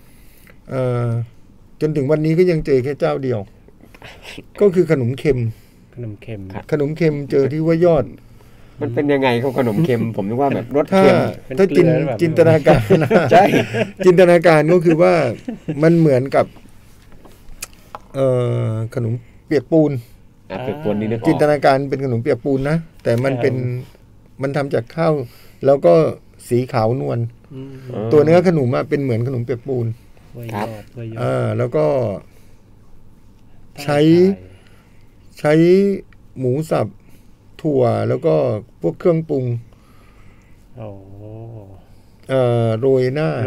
จนถึงวันนี้ก็ยังเจอแค่เจ้าเดียวก็คือขนมเค็มเจอที่ว่ายอดมันเป็นยังไงครับขนมเค็มผมนึกว่าแบบรสเค็มถ้าจินตนาการใช่จินตนาการก็คือว่ามันเหมือนกับขนมเปียกปูนจินตนาการเป็นขนมเปียกปูนนะแต่มันทำจากข้าวแล้วก็สีขาวนวลตัวเนื้อขนมเป็นเหมือนขนมเปียกปูนครับแล้วก็ใช้หมูสับถั่วแล้วก็พวกเครื่องปรุงโรยหน้า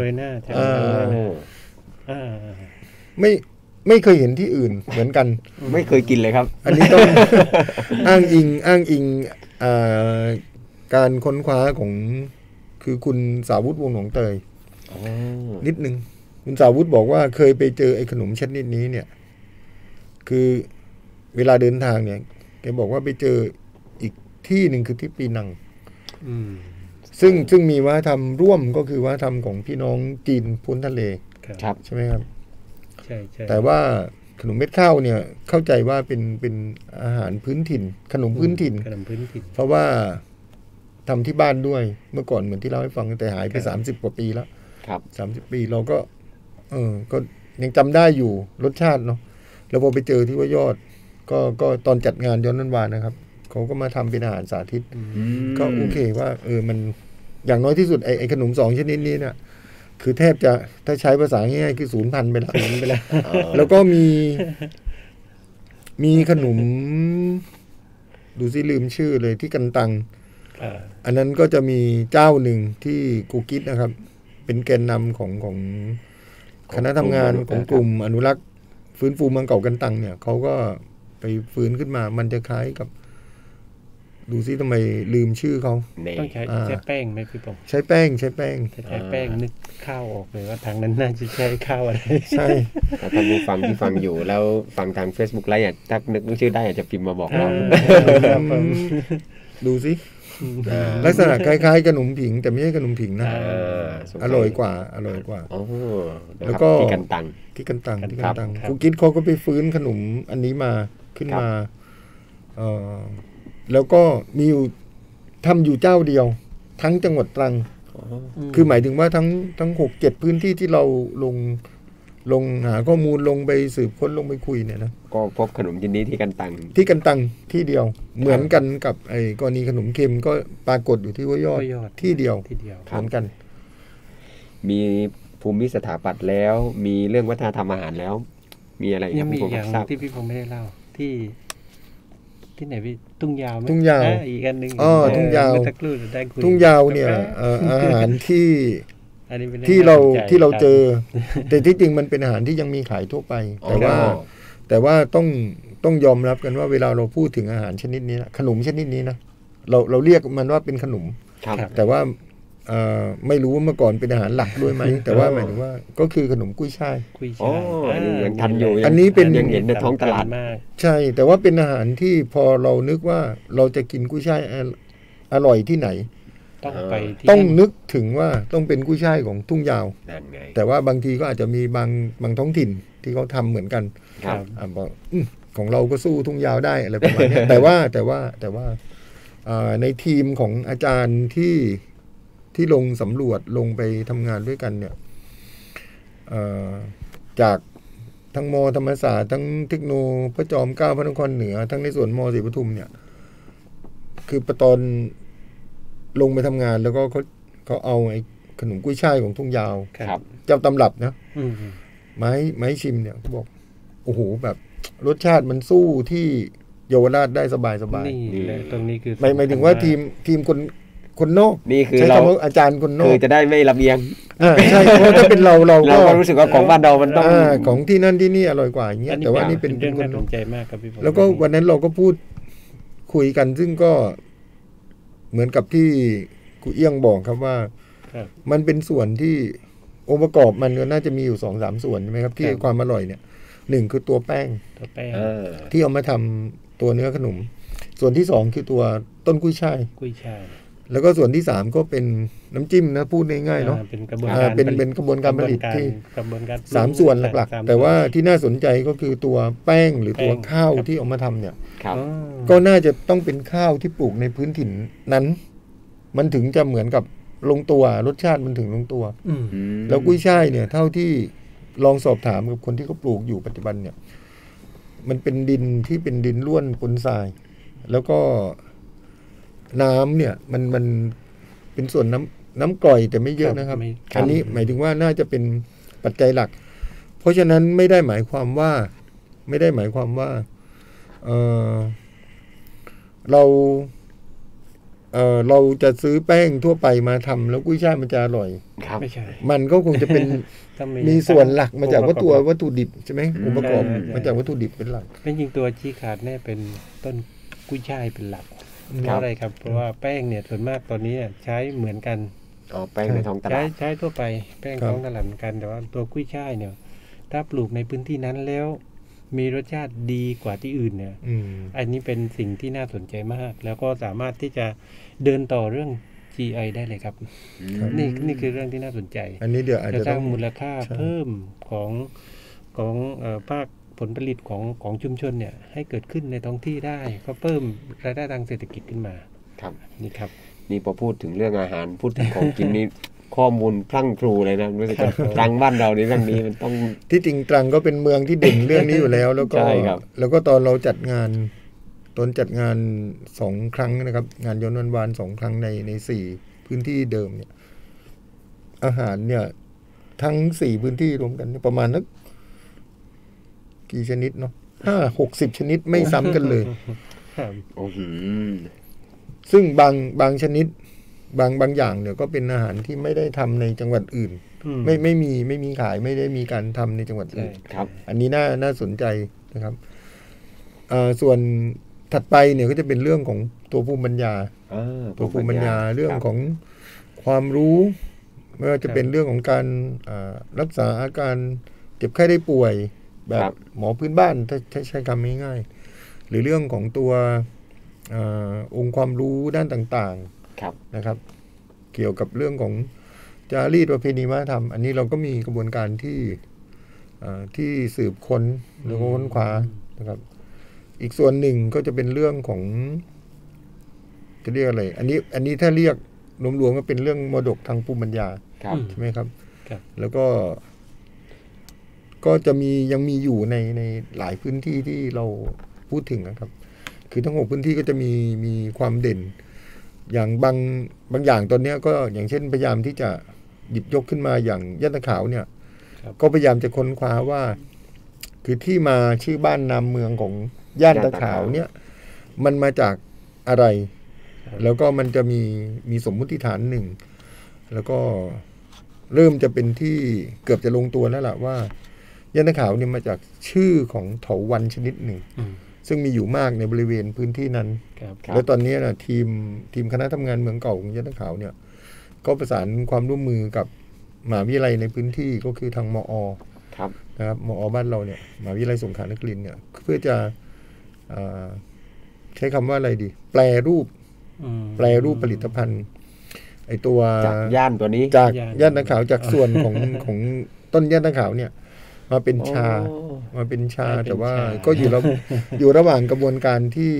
ไม่เคยเห็นที่อื่นเหมือนกันไม่เคยกินเลยครับอันนี้ต้องอ้างอิงการค้นคว้าของคือคุณสาวุฒิวงศ์หนองเตยนิดนึงคุณสาวุฒิบอกว่าเคยไปเจอไอ้ขนมชนิดนี้เนี่ยคือเวลาเดินทางเนี่ยแกบอกว่าไปเจออีกที่หนึ่งคือที่ปีนังซึ่งมีวัฒนธรรมร่วมก็คือวัฒนธรรมของพี่น้องจีนพ้นทะเลใช่ไหมครับใช่แต่ว่าขนมเม็ดข้าวเนี่ยเข้าใจว่าเป็นอาหารพื้นถิ่นขนมพื้นถิ่นเพราะว่าทำที่บ้านด้วยเมื่อก่อนเหมือนที่เล่าให้ฟังแต่หายไป30 กว่าปีแล้ว30 ปีเราก็ก็ยังจำได้อยู่รสชาติเนาะแล้วพอไปเจอที่ว่ายอดก็ตอนจัดงานย้อนวันวานนะครับเขาก็มาทำเป็นอาหารสาธิตก็โอเคว่ามันอย่างน้อยที่สุดไอ้ขนม2 ชนิดนี้เนี่ยคือแทบจะถ้าใช้ภาษาง่ายๆคือสูญพันธุ์ไปแล้วแล้วก็มีขนมดูสิลืมชื่อเลยที่กันตังอันนั้นก็จะมีเจ้าหนึ่งที่กูกิดนะครับเป็นแกนนำของคณะทำงานของกลุ่มอนุรักษ์ฟื้นฟูเมืองเก่ากันตังเนี่ยเขาก็ไปฟื้นขึ้นมามันจะคล้ายกับดูซิทำไมลืมชื่อเขาต้องใช้แป้งไหมพี่ป๋องใช้แป้งใช้แป้งนึกข้าวออกเลยว่าทางนั้นน่าจะใช้ข้าวอะไรใช่ถ้าท่านผู้ฟังที่ฟังอยู่แล้วฟังทาง Facebook ไลฟ์ถ้านึกชื่อได้อาจจะพิมพ์มาบอกเราดูซิลักษณะคล้ายๆขนมผิงแต่ไม่ใช่ขนมผิงนะอร่อยกว่าแล้วก็ที่กันตังกูกิดเขาก็ไปฟื้นขนมอันนี้มาขึ้นมาแล้วก็มีอยู่ทำอยู่เจ้าเดียวทั้งจังหวัดตรังคือหมายถึงว่าทั้ง 6-7 พื้นที่ที่เราลงหาข้อมูลลงไปสืบค้นลงไปคุยเนี่ยนะก็พบขนมชนิดนี้ที่กันตังที่เดียวเหมือนกันกับไอ้กรณีขนมเค็มก็ปรากฏอยู่ที่ห้วยยอดที่เดียวเหมือนกันมีภูมิสถาปัตย์แล้วมีเรื่องวัฒนธรรมอาหารแล้วมีอะไรยังมีอย่างที่พี่ผมไม่ได้เล่าที่ไหนพี่ทุ่งยาวไหมอีกอันนึงทุ่งยาวทุ่งยาวเนี่ยอาหารที่เราเจอแต่ที่จริงมันเป็นอาหารที่ยังมีขายทั่วไปแต่ว่าต้องยอมรับกันว่าเวลาเราพูดถึงอาหารชนิดนี้นะขนมชนิดนี้นะเราเรียกมันว่าเป็นขนมแต่ว่าไม่รู้ว่าเมื่อก่อนเป็นอาหารหลักด้วยไหมแต่ว่าหมายถึงว่าก็คือขนมกุ้ยช่ายยังทันอยู่อันนี้เป็นยังเห็นในท้องตลาดใช่แต่ว่าเป็นอาหารที่พอเรานึกว่าเราจะกินกุ้ยช่ายอร่อยที่ไหนต้องนึกถึงว่าต้องเป็นกุ้ยช่ายของทุ่งยาวแต่ว่าบางทีก็อาจจะมีบางท้องถิ่นที่เขาทำเหมือนกันบอกของเราก็สู้ทุ่งยาวได้อะไรประมาณนี้แต่ว่าในทีมของอาจารย์ที่ลงสำรวจลงไปทำงานด้วยกันเนี่ยจากทั้งม.ธรรมศาสตร์ทั้งเทคโนพระจอมเกล้าพระนครเหนือทั้งในส่วนม.ศรีปทุมเนี่ยคือตอนลงไปทำงานแล้วก็เขาเอาไอ้ขนมกุ้ยช่ายของทุ่งยาวเจ้าตำรับนะไม้ชิมเนี่ยเขาบอกโอ้โหแบบรสชาติมันสู้ที่เยาวราชได้สบายนี่แหละตรงนี้คือหมายถึงว่าทีมคนนอกนี่คือเราอาจารย์คนนอกคือจะได้ไม่ลำเอียงใช่เพราะถ้าเป็นเราก็รู้สึกว่าของบ้านเรามันต้องของที่นั่นที่นี่อร่อยกว่าอย่างเงี้ยแต่ว่านี่เป็นเรื่องน่าสนใจมากครับพี่แล้วก็วันนั้นเราก็พูดคุยกันซึ่งก็เหมือนกับที่ครูเอี้ยงบอกครับว่ามันเป็นส่วนที่องค์ประกอบมันก็น่าจะมีอยู่ 2-3 ส่วนใช่ไหมครับที่ความอร่อยเนี่ย1คือตัวแป้งที่เอามาทำตัวเนื้อขนมส่วนที่2คือตัวต้นกุ้ยช่ายแล้วก็ส่วนที่3ก็เป็นน้ำจิ้มนะพูดง่ายๆเนาะเป็นกระบวนการผลิตที่3ส่วนหลักๆแต่ว่าที่น่าสนใจก็คือตัวแป้งหรือตัวข้าวที่เอามาทำเนี่ยก็น่าจะต้องเป็นข้าวที่ปลูกในพื้นถิ่นนั้นมันถึงจะเหมือนกับลงตัวรสชาติมันถึงลงตัวแล้วกุ้ยช่ายเนี่ยเท่าที่ลองสอบถามกับคนที่เขาปลูกอยู่ปัจจุบันเนี่ยมันเป็นดินที่เป็นดินร่วนปนทรายแล้วก็น้ำเนี่ยมันเป็นส่วนน้ำกร่อยแต่ไม่เยอะนะครับอันนี้หมายถึงว่าน่าจะเป็นปัจจัยหลักเพราะฉะนั้นไม่ได้หมายความว่าเราจะซื้อแป้งทั่วไปมาทำแล้วกุ้ยช่ายมันจะอร่อยไม่ใช่มันก็คงจะเป็นมีส่วนหลักมาจากวัตถุดิบใช่ไหมองค์ประกอบมาจากวัตถุดิบเป็นหลักเป็นจริงตัวชี้ขาดแน่เป็นต้นกุ้ยช่ายเป็นหลักเพราะอะไรครับเพราะว่าแป้งเนี่ยส่วนมากตอนนี้ใช้เหมือนกันแป้งในท้องตลาดใช้ทั่วไปแป้งท้องตลาดเหมือนกันแต่ว่าตัวกุ้ยช่ายเนี่ยถ้าปลูกในพื้นที่นั้นแล้วมีรสชาติดีกว่าที่อื่นเนี่ยอันนี้เป็นสิ่งที่น่าสนใจมากแล้วก็สามารถที่จะเดินต่อเรื่อง GI ได้เลยครับนี่คือเรื่องที่น่าสนใจอันนี้เดี๋ยวอาจจะสร้างมูลค่าเพิ่มของภาคผลผลิตของชุมชนเนี่ยให้เกิดขึ้นในท้องที่ได้ก็เพิ่มรายได้ทางเศรษฐกิจขึ้นมาครับนี่ครับนี่พอพูดถึงเรื่องอาหารพูดถึงของกินนี่ข้อมูลพลั่งพลูเลยนะรู้สึกตรังบ้านเราในเรื่องนี้มันต้องที่จริงตรังก็เป็นเมืองที่เด่นเรื่องนี้อยู่แล้วแล้วก็ตอนเราจัดงาน2 ครั้งนะครับงานย้อนวันๆ2 ครั้งใน4พื้นที่เดิมเนี่ยอาหารเนี่ยทั้ง4พื้นที่รวมกันประมาณนักกี่ชนิดเนาะ50-60 ชนิดไม่ซ้ำกันเลยโอ้โหซึ่งบางชนิดบางอย่างเนี่ยก็เป็นอาหารที่ไม่ได้ทำในจังหวัดอื่นไม่มีขายไม่ได้มีการทำในจังหวัดอื่นครับอันนี้น่าสนใจนะครับส่วนถัดไปเนี่ยก็จะเป็นเรื่องของตัวภูมิปัญญาตัวภูมิปัญญาเรื่องของความรู้ไม่ว่าจะเป็นเรื่องของการรักษาอาการเจ็บไข้ได้ป่วยแบบหมอพื้นบ้านถ้าใช้คำง่ายๆหรือเรื่องของตัวองค์ความรู้ด้านต่างๆนะครับเกี่ยวกับเรื่องของจารีตประเพณีวัฒนธรรมอันนี้เราก็มีกระบวนการที่สืบค้นแล้วก็ค้นคว้านะครับอีกส่วนหนึ่งก็จะเป็นเรื่องของจะเรียกอะไรอันนี้ถ้าเรียกรวมๆก็เป็นเรื่องมรดกทางภูมิปัญญาใช่ไหมครับแล้วก็จะยังมีอยู่ในหลายพื้นที่ที่เราพูดถึงนะครับคือทั้ง6พื้นที่ก็จะมีความเด่นอย่างบางอย่างตอนนี้ก็อย่างเช่นพยายามที่จะหยิบยกขึ้นมาอย่างย่านตะขาวเนี่ยก็พยายามจะค้นคว้าว่าคือที่มาชื่อบ้านนามเมืองของย่านตะขาวเนี่ยมันมาจากอะไรแล้วก็มันจะมีสมมุติฐานหนึ่งแล้วก็เริ่มจะเป็นที่เกือบจะลงตัวแล้วล่ะว่าย่านตะขาวเนี่ยมาจากชื่อของเถาวัลย์ชนิดหนึ่งซึ่งมีอยู่มากในบริเวณพื้นที่นั้นแล้วตอนนี้นะทีมคณะทำงานเมืองเก่าของย่านตะขาวเนี่ยก็ประสานความร่วมมือกับมหาวิทยาลัยในพื้นที่ก็คือทางมอ.นะครับมอ.บ้านเราเนี่ยมหาวิทยาลัยสงขลานครินทร์เนี่ยเพื่อจะใช้คำว่าอะไรดีแปรรูปผลิตภัณฑ์ไอตัวจากย่านตัวนี้จากย่านตะขาวจากส่วนของต้นย่านตะขาวเนี่ยมาเป็นชาแต่ว่าก็อยู่ระหว่างกระบวนการที่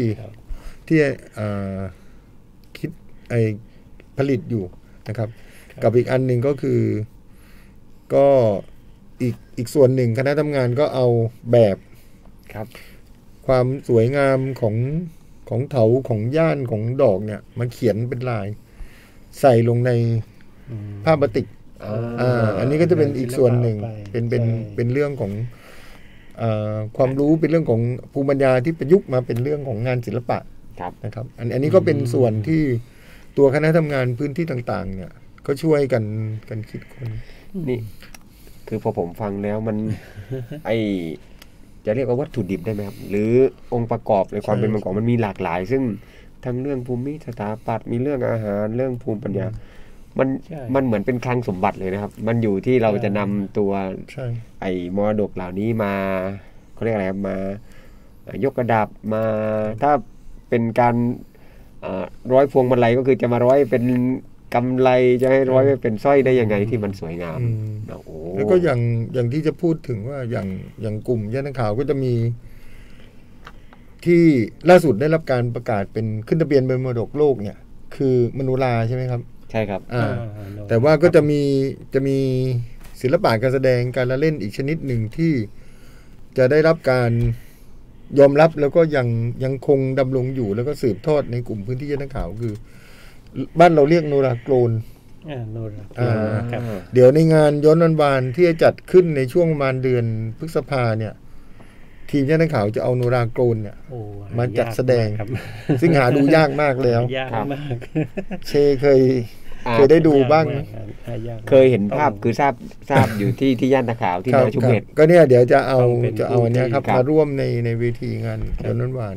คิดผลิตอยู่นะครับกับอีกอันหนึ่งก็คือก็อีกส่วนหนึ่งคณะทำงานก็เอาแบบความสวยงามของเถาของย่านของดอกเนี่ยมาเขียนเป็นลายใส่ลงในผ้าบาติกอันนี้ก็จะเป็นอีกส่วนหนึ่งเป็นเรื่องของความรู้เป็นเรื่องของภูมิปัญญาที่ประยุกต์มาเป็นเรื่องของงานศิลปะนะครับอันนี้ก็เป็นส่วนที่ตัวคณะทำงานพื้นที่ต่างๆเนี่ยก็ช่วยกันคิดคนนี่คือพอผมฟังแล้วมัน จะเรียกว่าวัตถุดิบได้ไหมครับหรือองค์ประกอบในความเป็นเมืองของมันมีหลากหลายซึ่งทั้งเรื่องภูมิสถาปัตย์มีเรื่องอาหารเรื่องภูมิปัญญามันเหมือนเป็นคลังสมบัติเลยนะครับมันอยู่ที่เราจะนำตัวมรดกเหล่านี้มาเขาเรียกอะไรครับมายกระดับมาถ้าเป็นการร้อยพวงมาลัยก็คือจะมาร้อยเป็นกำไรจะให้ร้อยเป็นสร้อยได้ยังไงที่มันสวยงามแล้วก็อย่างที่จะพูดถึงว่าอย่างกลุ่มย่านตะขาวก็จะมีที่ล่าสุดได้รับการประกาศเป็นขึ้นทะเบียนเป็นมรดกโลกเนี่ยคือมโนราใช่ไหมครับใช่ครับแต่ว่าก็จะมีศิลปะการแสดงการละเล่นอีกชนิดหนึ่งที่จะได้รับการยอมรับแล้วก็ยังคงดำรงอยู่แล้วก็สืบทอดในกลุ่มพื้นที่ย่านตะขาวคือบ้านเราเรียกโนราโกลนเดี๋ยวในงานย้อนวันวานที่จะจัดขึ้นในช่วงประมาณเดือนพฤษภาเนี่ยทีมย่านตะขาวจะเอาโนราโกลนเนี่ยมาจัดแสดงซึ่งหาดูยากมากแล้วเชเคยได้ดูบ้างเคยเห็นภาพคือทราบอยู่ที่ย่านตะขาวที่นาชุมเพชรก็เนี่ยเดี๋ยวจะเอาอันนี้ครับมาร่วมในเวทีงานย้อนวันวาน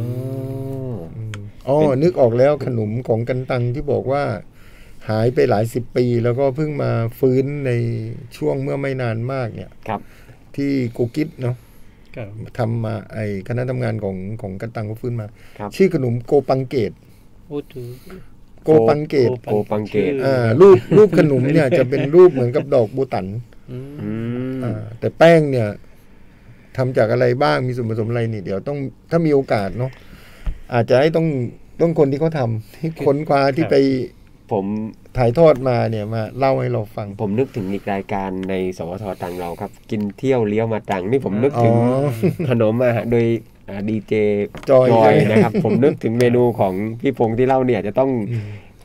นึกออกแล้วขนมของกันตังที่บอกว่าหายไปหลาย10 ปีแล้วก็เพิ่งมาฟื้นในช่วงเมื่อไม่นานมากเนี่ยที่กูกิดเนาะทำมาคณะทำงานของกันตังก็ฟื้นมาชื่อขนมโกปังเกตโกปังเกตรูปขนมเนี่ยจะเป็นรูปเหมือนกับดอกบูตันแต่แป้งเนี่ยทำจากอะไรบ้างมีส่วนผสมอะไรนี่เดี๋ยวต้องถ้ามีโอกาสเนาะอาจจะให้ต้องคนที่เขาทำที่ค้นคว้าที่ไปผมถ่ายทอดมาเนี่ยมาเล่าให้เราฟังผมนึกถึงอีกรายการในสวท.ตรังเราครับกินเที่ยวเลี้ยวมาตรังนี่ผมนึกถึงขนมโดยดีเจจอยนะครับผมนึกถึงเมนูของพี่พงษ์ที่เล่าเนี่ยจะต้อง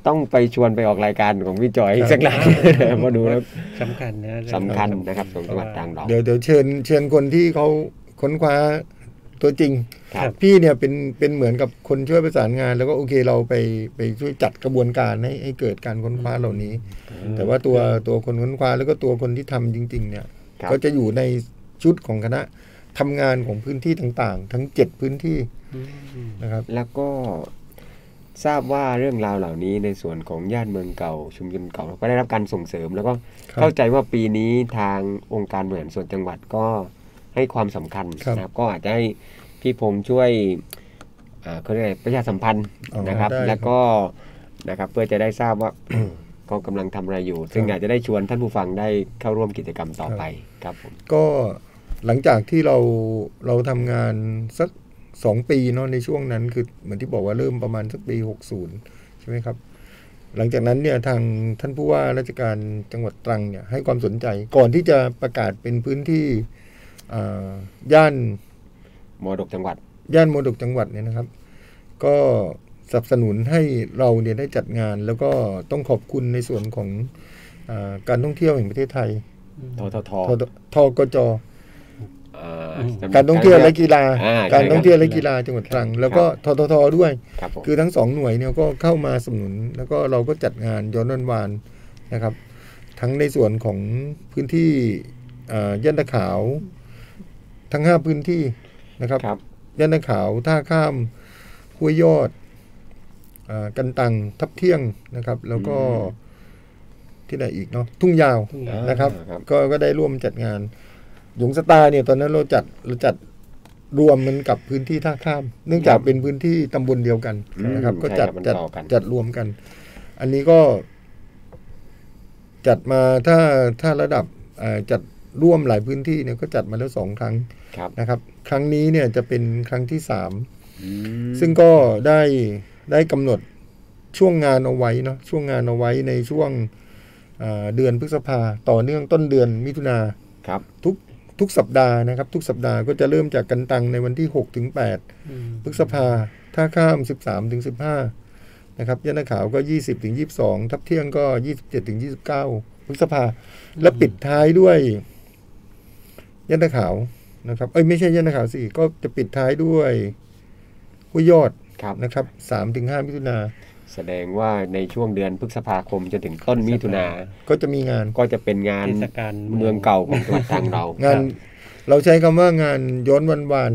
ต้องไปชวนไปออกรายการของพี่จอยอีกสักครั้งมาดูแล้วสำคัญนะสำคัญนะครับของจังหวัดตรังเราเดี๋ยวเชิญคนที่เขาค้นคว้าตัวจริงพี่เนี่ยเป็นเหมือนกับคนช่วยประสานงานแล้วก็โอเคเราไปช่วยจัดกระบวนการให้เกิดการค้นคว้าเหล่านี้แต่ว่าตัวคนค้นคว้าแล้วก็ตัวคนที่ทำจริงๆเนี่ยก็จะอยู่ในชุดของคณะทำงานของพื้นที่ต่างๆทั้ง7พื้นที่นะครับแล้วก็ทราบว่าเรื่องราวเหล่านี้ในส่วนของย่านเมืองเก่าชุมชนเก่าก็ได้รับการส่งเสริมแล้วก็เข้าใจว่าปีนี้ทางองค์การบริหารส่วนจังหวัดก็ให้ความสำคัญนะครับก็อาจจะให้พี่พงษ์ช่วยเขาเรียกประชาสัมพันธ์นะครับแล้วก็นะครับเพื่อจะได้ทราบว่าก็กำลังทำอะไรอยู่ซึ่งอาจจะได้ชวนท่านผู้ฟังได้เข้าร่วมกิจกรรมต่อไปครับผมก็หลังจากที่เราทำงานสัก2 ปีเนาะในช่วงนั้นคือเหมือนที่บอกว่าเริ่มประมาณสักปี60ใช่ไหมครับหลังจากนั้นเนี่ยทางท่านผู้ว่าราชการจังหวัดตรังเนี่ยให้ความสนใจก่อนที่จะประกาศเป็นพื้นที่ย่านมรดกจังหวัดเนี่ยนะครับก็สนับสนุนให้เราเนี่ยได้จัดงานแล้วก็ต้องขอบคุณในส่วนของการท่องเที่ยวแห่งประเทศไทยทกจการท่องเที่ยวและกีฬาการท่องเที่ยวและกีฬาจังหวัดตรังแล้วก็ทททด้วยคือทั้ง2หน่วยเนี่ยก็เข้ามาสนับสนุนแล้วก็เราก็จัดงานย้อนวันวานนะครับทั้งในส่วนของพื้นที่ย่านตะขาวทั้ง5พื้นที่นะครับย่านตะขาวท่าข้ามห้วยยอดกันตังทับเที่ยงนะครับแล้วก็ที่ไหนอีกเนาะทุ่งยาวนะครับก็ได้ร่วมจัดงานหยงสตาร์เนี่ยตอนนั้นเราจัดรวมมันกับพื้นที่ท่าข้ามเนื่องจากเป็นพื้นที่ตำบลเดียวกันนะครับก็จัดรวมกันอันนี้ก็จัดมาถ้าระดับจัดร่วมหลายพื้นที่เนี่ยก็จัดมาแล้ว2 ครั้งนะครับครั้งนี้เนี่ยจะเป็นครั้งที่3ซึ่งก็ได้กำหนดช่วงงานเอาไว้เนาะช่วงงานเอาไว้ในช่วงเดือนพฤษภาต่อเนื่องต้นเดือนมิถุนาทุกสัปดาห์นะครับทุกสัปดาห์ก็จะเริ่มจากกันตังในวันที่6 ถึง 8พฤษภาท่าข้าม13 ถึง 15นะครับย่านตะขาวก็20 ถึง 22ทับเที่ยงก็27 ถึง 29พฤษภาและปิดท้ายด้วยย่านตะขาวนะครับไม่ใช่ย่านตะขาวสิก็จะปิดท้ายด้วยห้วยยอดนะครับ3 ถึง 5มิถุนาแสดงว่าในช่วงเดือนพฤษภาคมจนถึงต้นมิถุนาก็จะมีงานก็จะเป็นงานเมืองเก่าของจังหวัดตรังเรางานเราใช้คำว่างานย้อนวันวาน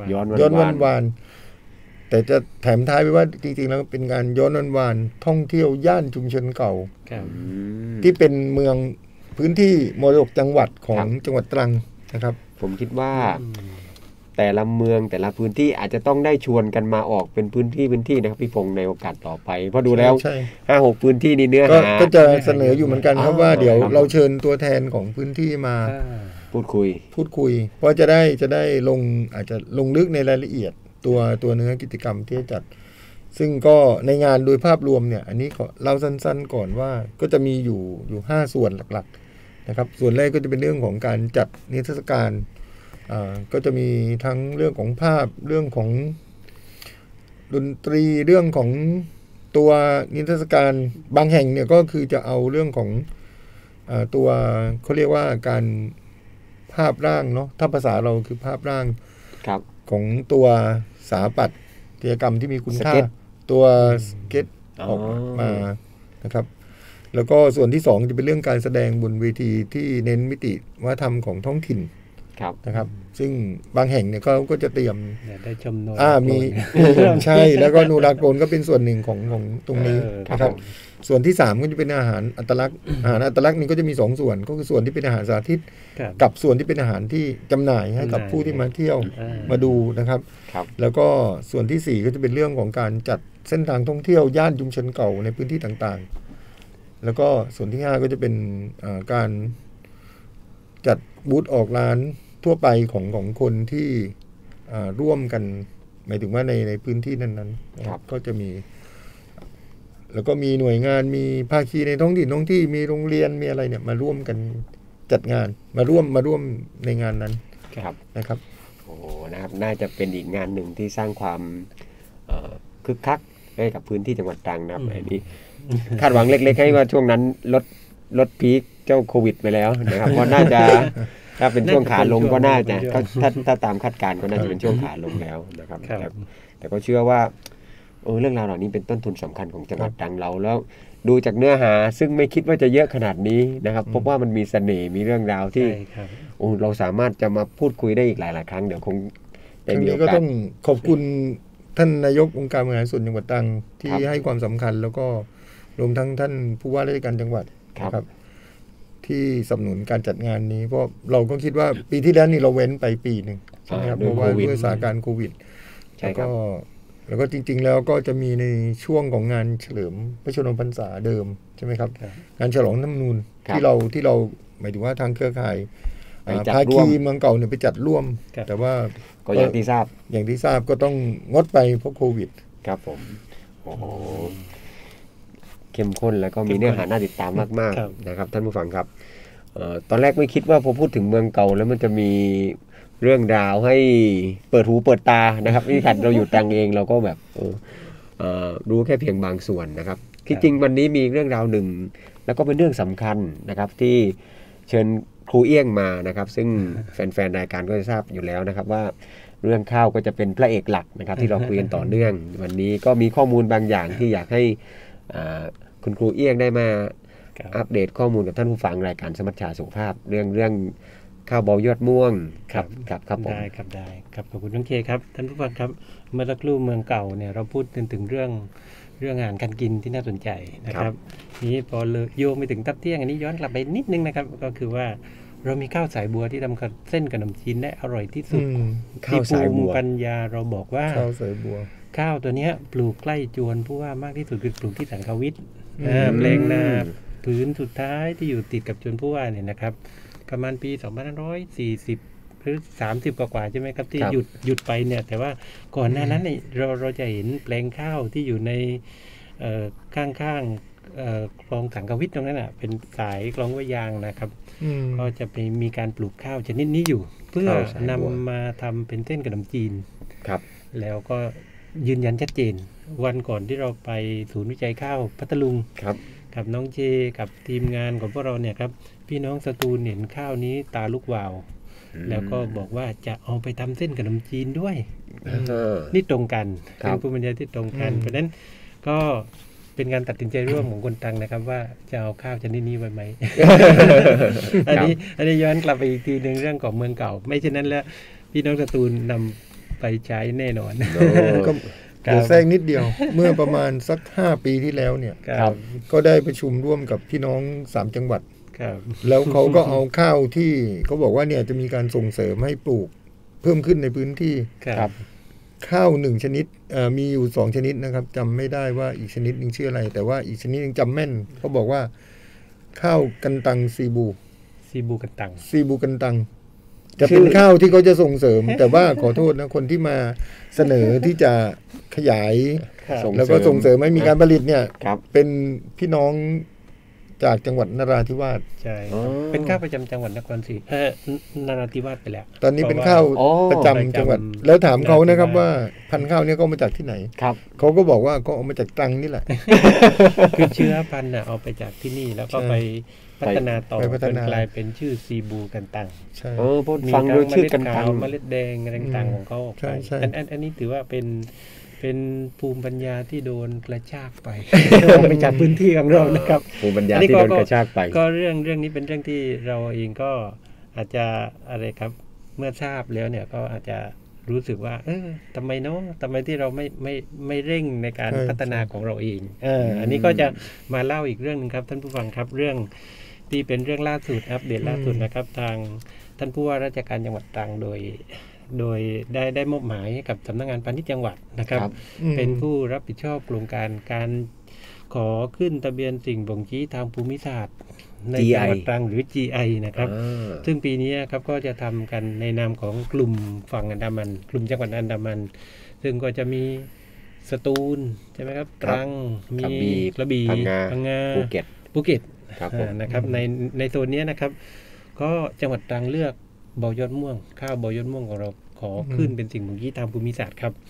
แต่จะแถมท้ายไปว่าจริงๆแล้วเป็นงานย้อนวันวานท่องเที่ยวย่านชุมชนเก่าที่เป็นเมืองพื้นที่มรดกจังหวัดของจังหวัดตรังนะครับผมคิดว่าแต่ละเมืองแต่ละพื้นที่อาจจะต้องได้ชวนกันมาออกเป็นพื้นที่นะครับพี่พงษ์ในโอกาสต่อไปเพราะดูแล้ว 5-6 พื้นที่นี้เนื้อหาก็จะเสนออยู่เหมือนกันครับว่าเดี๋ยวเราเชิญตัวแทนของพื้นที่มาพูดคุยเพราะจะได้อาจจะลงลึกในรายละเอียดตัวเนื้อกิจกรรมที่จัดซึ่งก็ในงานโดยภาพรวมเนี่ยอันนี้ขอเล่าสั้นๆก่อนว่าก็จะมีอยู่5 ส่วนหลักๆนะครับส่วนแรกก็จะเป็นเรื่องของการจัดนิทรรศการก็จะมีทั้งเรื่องของภาพเรื่องของดนตรีเรื่องของตัวนิทรรศการบางแห่งเนี่ยก็คือจะเอาเรื่องของตัวเขาเรียกว่าการภาพร่างเนาะถ้าภาษาเราคือภาพร่างของตัวสถาปัตยกรรมที่มีคุณค่าตัวสเก็ตออกมานะครับแล้วก็ส่วนที่2จะเป็นเรื่องการแสดงบนเวทีที่เน้นมิติวัฒนธรรมของท้องถิ่นนะครับซึ่งบางแห่งเนี่ยเขาก็จะเตรียมได้ชมโนมีใช่แล้วก็นูรากลก็เป็นส่วนหนึ่งของตรงนี้นะครับส่วนที่3ก็จะเป็นอาหารอัตลักษณ์นี้ก็จะมี2 ส่วนก็คือส่วนที่เป็นอาหารสาธิตกับส่วนที่เป็นอาหารที่จำหน่ายให้กับผู้ที่มาเที่ยวมาดูนะครับแล้วก็ส่วนที่4ก็จะเป็นเรื่องของการจัดเส้นทางท่องเที่ยวย่านชุมชนเก่าในพื้นที่ต่างๆแล้วก็ส่วนที่5ก็จะเป็นการจัดบูธออกร้านทั่วไปของคนที่ร่วมกันหมายถึงว่าในพื้นที่นั้นๆก็จะมีแล้วก็มีหน่วยงานมีภาคีในท้องถิ่นที่มีโรงเรียนมีอะไรเนี่ยมาร่วมกันจัดงานมาร่วมในงานนั้นนะครับโอ้นะครับน่าจะเป็นอีกงานหนึ่งที่สร้างความคึกคักให้กับพื้นที่จังหวัดตรังนะครับอันนี้คาดหวังเล็กๆให้ว่าช่วงนั้นลดพีคเจ้าโควิดไปแล้วนะครับก็น่าจะถ้าเป็นช่วงขาลงก็น่าจะถ้าตามคาดการณ์ก็น่าจะเป็นช่วงขาลงแล้วนะครับแต่ก็เชื่อว่าเรื่องราวเหล่านี้เป็นต้นทุนสำคัญของจังหวัดตรังเราแล้วดูจากเนื้อหาซึ่งไม่คิดว่าจะเยอะขนาดนี้นะครับพบว่ามันมีเสน่ห์มีเรื่องราวที่เราสามารถจะมาพูดคุยได้อีกหลายๆครั้งเดี๋ยวคงได้มีโอกาสก็ต้องขอบคุณท่านนายกองค์การบริหารส่วนจังหวัดตรังที่ให้ความสำคัญแล้วก็รวมทั้งท่านผู้ว่าราชการจังหวัดครับที่สนับสนุนการจัดงานนี้เพราะเราก็คิดว่าปีที่แล้วนี่เราเว้นไปปีหนึ่งใช่ไหมครับเพราะว่าด้วยสถานการณ์โควิดแล้วก็จริงๆแล้วก็จะมีในช่วงของงานเฉลิมพระชนมพรรษาเดิมใช่ไหมครับงานฉลองรัฐธรรมนูญที่เราหมายถึงว่าทางเครือข่ายภาคีเมืองเก่าเนี่ยไปจัดร่วมแต่ว่าก็อย่างที่ทราบก็ต้องงดไปเพราะโควิดครับผมโอ้โหเข้มข้นแล้วก็มีเนื้อหาน่าติดตามมากๆนะครับท่านผู้ฟังครับตอนแรกไม่คิดว่าพอพูดถึงเมืองเก่าแล้วมันจะมีเรื่องราวให้เปิดหูเปิดตานะครับนี่ขัดเราอยู่ตรังเองเราก็แบบรู้แค่เพียงบางส่วนนะครับที่จริงวันนี้มีเรื่องราวหนึ่งแล้วก็เป็นเรื่องสำคัญนะครับที่เชิญครูเอี้ยงมานะครับซึ่งแฟนๆรายการก็จะทราบอยู่แล้วนะครับว่าเรื่องข้าวก็จะเป็นพระเอกหลักนะครับที่เราคุยกันต่อเนื่องวันนี้ก็มีข้อมูลบางอย่างที่อยากให้คุณครูเอี้ยงได้มาอัปเดตข้อมูลกับท่านผู้ฟังรายการสมัชชาสุขภาพเรื่องข้าวเบายอดม่วงครับผมได้ครับขอบคุณน้องเคครับท่านผู้ฟังครับเมื่อสักครู่เมืองเก่าเนี่ยเราพูดถึงเรื่องอาหารการกินที่น่าสนใจนะครับนี้พอเลยโยงไปถึงทับเที่ยงอันนี้ย้อนกลับไปนิดนึงนะครับก็คือว่าเรามีข้าวสายบัวที่ทำเส้นขนมจีนได้อร่อยที่สุดข้าวสายบัวปัญญาเราบอกว่าข้าวสายบัวข้าวตัวนี้ปลูกใกล้จวนผู้ว่ามากที่สุดคือปลูกที่สังขวิทย์แปลงนาพื้นสุดท้ายที่อยู่ติดกับจวนผู้ว่าเนี่ยนะครับประมาณปี2540หรือ30กว่าใช่ไหมครับที่หยุดไปเนี่ยแต่ว่าก่อนหน้านั้นเนี่ยเราจะเห็นแปลงข้าวที่อยู่ในข้างคลองสังขวิทย์ตรงนั้นเป็นสายคลองห้วยยางนะครับก็จะมีการปลูกข้าวชนิดนี้อยู่เพื่อนำมาทำเป็นเส้นขนมจีนครับแล้วก็ยืนยันชัดเจนวันก่อนที่เราไปศูนย์วิจัยข้าวพัทลุงกับน้องเจกับทีมงานของพวกเราเนี่ยครับพี่น้องสตูลเห็นข้าวนี้ตาลุกวาวแล้วก็บอกว่าจะเอาไปทำเส้นขนมจีนด้วยนี่ตรงกันเป็นภูมิปัญญาที่ตรงกันเพราะนั้นก็เป็นการตัดสินใจร่วมของคนตรังนะครับว่าจะเอาข้าวชนิดนี้ไว้ไหม อันนี้ย้อนกลับไปอีกทีนึงเรื่องของเมืองเก่าไม่เช่นนั้นแล้วพี่น้องสตูลนำไปใช้แน่นอนเดี๋ยวแทรกนิดเดียวเมื่อประมาณสัก5 ปีที่แล้วเนี่ยก็ได้ประชุมร่วมกับพี่น้อง3จังหวัดแล้วเขาก็เอาข้าวที่เขาบอกว่าเนี่ยจะมีการส่งเสริมให้ปลูกเพิ่มขึ้นในพื้นที่ข้าว1ชนิดมีอยู่2ชนิดนะครับจำไม่ได้ว่าอีกชนิดนึงชื่ออะไรแต่ว่าอีกชนิดนึงจำแม่นเขาบอกว่าข้าวกันตังซีบูกันตังจะเป็นข้าวที่เขาจะส่งเสริมแต่ว่าขอโทษนะคนที่มาเสนอที่จะขยายแล้วก็ส่งเสริมให้มีการผลิตเนี่ยเป็นพี่น้องจากจังหวัดนราธิวาสใช่เป็นข้าวประจำจังหวัดนครศรีนราธิวาสไปแล้วตอนนี้เป็นข้าวประจำจังหวัดแล้วถามเขานะครับว่าพันธุ์ข้าวนี้เขามาจากที่ไหนเขาก็บอกว่าเขาเอามาจากตรังนี่แหละคือเชื้อพันธุ์เอาไปจากที่นี่แล้วก็ไปพัฒนาต่อจนกลายเป็นชื่อซีบูกันตังใช่ฟังดูชื่อกันตังเมล็ดแดงอะไรต่างๆของเขาอันนี้ถือว่าเป็นภูมิปัญญาที่โดนกระชากไปไปจากพื้นที่ของเรานะครับภูมิปัญญาที่โดนกระชากไปก็เรื่องนี้เป็นเรื่องที่เราเองก็อาจจะอะไรครับเมื่อทราบแล้วเนี่ยก็อาจจะรู้สึกว่าทำไมที่เราไม่เร่งในการพัฒนาของเราเองอันนี้ก็จะมาเล่าอีกเรื่องนึงครับท่านผู้ฟังครับเรื่องที่เป็นเรื่องล่าสุดอัปเดตล่าสุดนะครับทางท่านผู้ว่าราชการจังหวัดตรังโดยได้มอบหมายให้กับสำนักงานพาณิชย์จังหวัดนะครับเป็นผู้รับผิดชอบโครงการขอขึ้นทะเบียนสิ่งบ่งชี้ทางภูมิศาสตร์ในจังหวัดตรังหรือ GI นะครับซึ่งปีนี้ครับก็จะทำกันในนามของกลุ่มฝั่งอันดามันกลุ่มจังหวัดอันดามันซึ่งก็จะมีสตูลใช่ไหมครับตรังมีกระบี่พังงาภูเก็ตนะครับในโซนนี้นะครับก็จังหวัดตรังเลือกเบายอดม่วงข้าวเบายอดม่วงของเราขอขึ้นเป็นสิ่งบ่งชี้ทางภูมิศาสตร์ครับ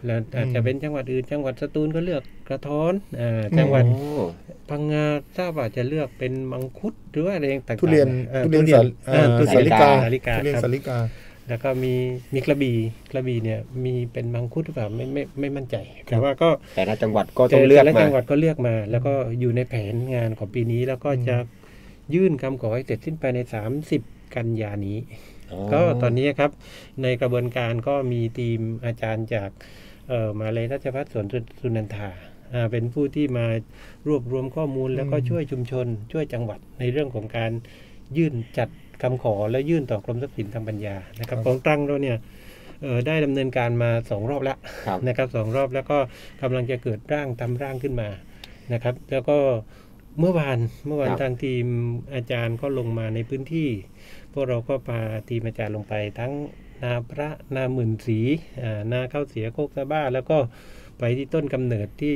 แล้วอาจจะเป็นจังหวัดอื่นจังหวัดสตูลก็เลือกกระท้อนจังหวัดพังงาทราบว่าจะเลือกเป็นมังคุดหรือว่าอะไรต่างๆทุเรียนสาลิกาทุเรียนสาลิกาแล้วก็มีกระบี่เนี่ยมีเป็นมังคุดหรือเปล่าไม่มั่นใจแต่ว่าก็แต่ละจังหวัดก็ต้องเลือกมาแต่ละจังหวัดก็เลือกมาแล้วก็อยู่ในแผนงานของปีนี้แล้วก็จะยื่นคำขอให้เสร็จสิ้นภายใน30กันยายนนี้ก็ตอนนี้ครับในกระบวนการก็มีทีมอาจารย์จากมหาวิทยาลัยราชภัฏสวนสุนันทาเป็นผู้ที่มารวบรวมข้อมูลแล้วก็ช่วยชุมชนช่วยจังหวัดในเรื่องของการยื่นจัดคำขอและยื่นต่อกรมทรัพย์สินทางปัญญานะครับของตรังเราเนี่ยได้ดำเนินการมา2รอบแล้วนะครับ2รอบแล้วก็กำลังจะเกิดทำร่างขึ้นมานะครับแล้วก็เมื่อวานทางทีมอาจารย์ก็ลงมาในพื้นที่พวกเราก็พาทีมอาจารย์ลงไปทั้งนาพระนาหมื่นศรีนาข้าวเสียโคกสะบ้าแล้วก็ไปที่ต้นกำเนิดที่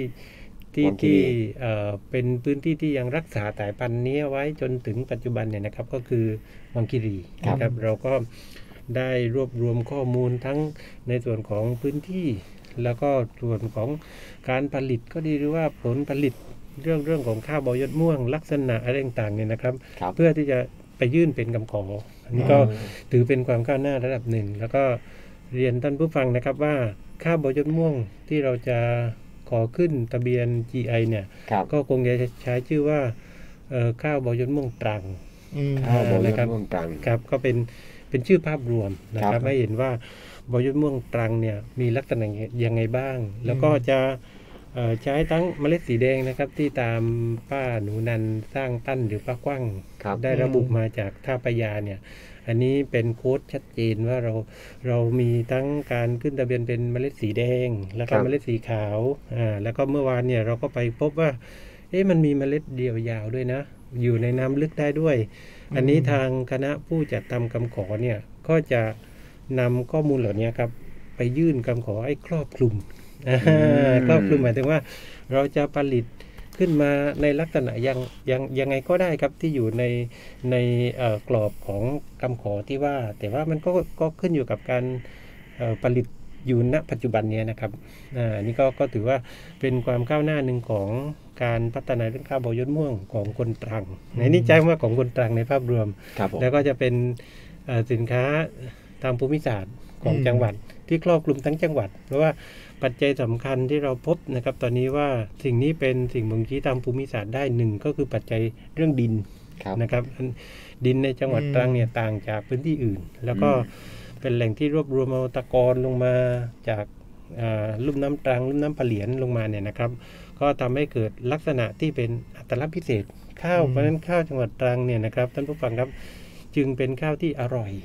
เป็นพื้นที่ที่ยังรักษาสายพันธุ์นี้ไว้จนถึงปัจจุบันเนี่ยนะครับก็คือวังคีรีนะครับเราก็ได้รวบรวมข้อมูลทั้งในส่วนของพื้นที่แล้วก็ส่วนของการผลิตก็ดีหรือว่าผลผลิตเรื่องของข้าวบอยดม่วงลักษณะอะไรต่างๆเนี่ยนะครับเพื่อที่จะไปยื่นเป็นคำขออันนี้ก็ถือเป็นความก้าวหน้าระดับหนึ่งแล้วก็เรียนท่านผู้ฟังนะครับว่าข้าวบอยดม่วงที่เราจะขอขึ้นทะเบียน GI เนี่ยก็คงจะใช้ชื่อว่าข้าวบอยดม่วงตรังข้าวบอยดม่วงตรังครับก็เป็นชื่อภาพรวมนะครับให้เห็นว่าบอยดม่วงตรังเนี่ยมีลักษณะยังไงบ้างแล้วก็จะใช้ทั้งเมล็ดสีแดงนะครับที่ตามป้าหนูนันสร้างตั้นหรือป้ากว้างได้ระบุมาจากท่าพญาเนี่ยอันนี้เป็นโค้ดชัดเจนว่าเรามีทั้งการขึ้นทะเบียนเป็นเมล็ดสีแดงแล้วก็เมล็ดสีขาวแล้วก็เมื่อวานเนี่ยเราก็ไปพบว่ามันมีเมล็ดเดี่ยวยาวด้วยนะอยู่ในน้ำลึกได้ด้วยอันนี้ทางคณะผู้จัดทำคำขอเนี่ยก็จะนำข้อมูลเหล่านี้ครับไปยื่นคำขอให้ครอบคลุมครอบคลุมหมายถึงว่าเราจะผลิตขึ้นมาในลักษณะยังไงก็ได้ครับที่อยู่ในกรอบของคำขอที่ว่าแต่ว่ามันก็ขึ้นอยู่กับการผลิตอยู่ณปัจจุบันนี้นะครับนี่ก็ถือว่าเป็นความก้าวหน้าหนึ่งของการพัฒนาเรื่องข้าวบอยดม่วงของคนตรังในนี้ใจว่าของคนตรังในภาพรวมแล้วก็จะเป็นสินค้าตามภูมิศาสตร์ของจังหวัดที่ครอบคลุมทั้งจังหวัดเพราะว่าปัจจัยสำคัญที่เราพบนะครับตอนนี้ว่าสิ่งนี้เป็นสิ่งบ่งชี้ตามภูมิศาสตร์ได้หนึ่งก็คือปัจจัยเรื่องดินนะครับดินในจังหวัดตรังเนี่ยต่างจากพื้นที่อื่นแล้วก็เป็นแหล่งที่รวบรวมเอาตะกอนลงมาจากลุ่มน้ำตรังลุ่มน้ำปะเหลียนลงมาเนี่ยนะครับก็ทำให้เกิดลักษณะที่เป็นอัตลักษณ์พิเศษข้าวเพราะฉะนั้นข้าวจังหวัดตรังเนี่ยนะครับท่านผู้ฟังครับจึงเป็นข้าวที่อร่อย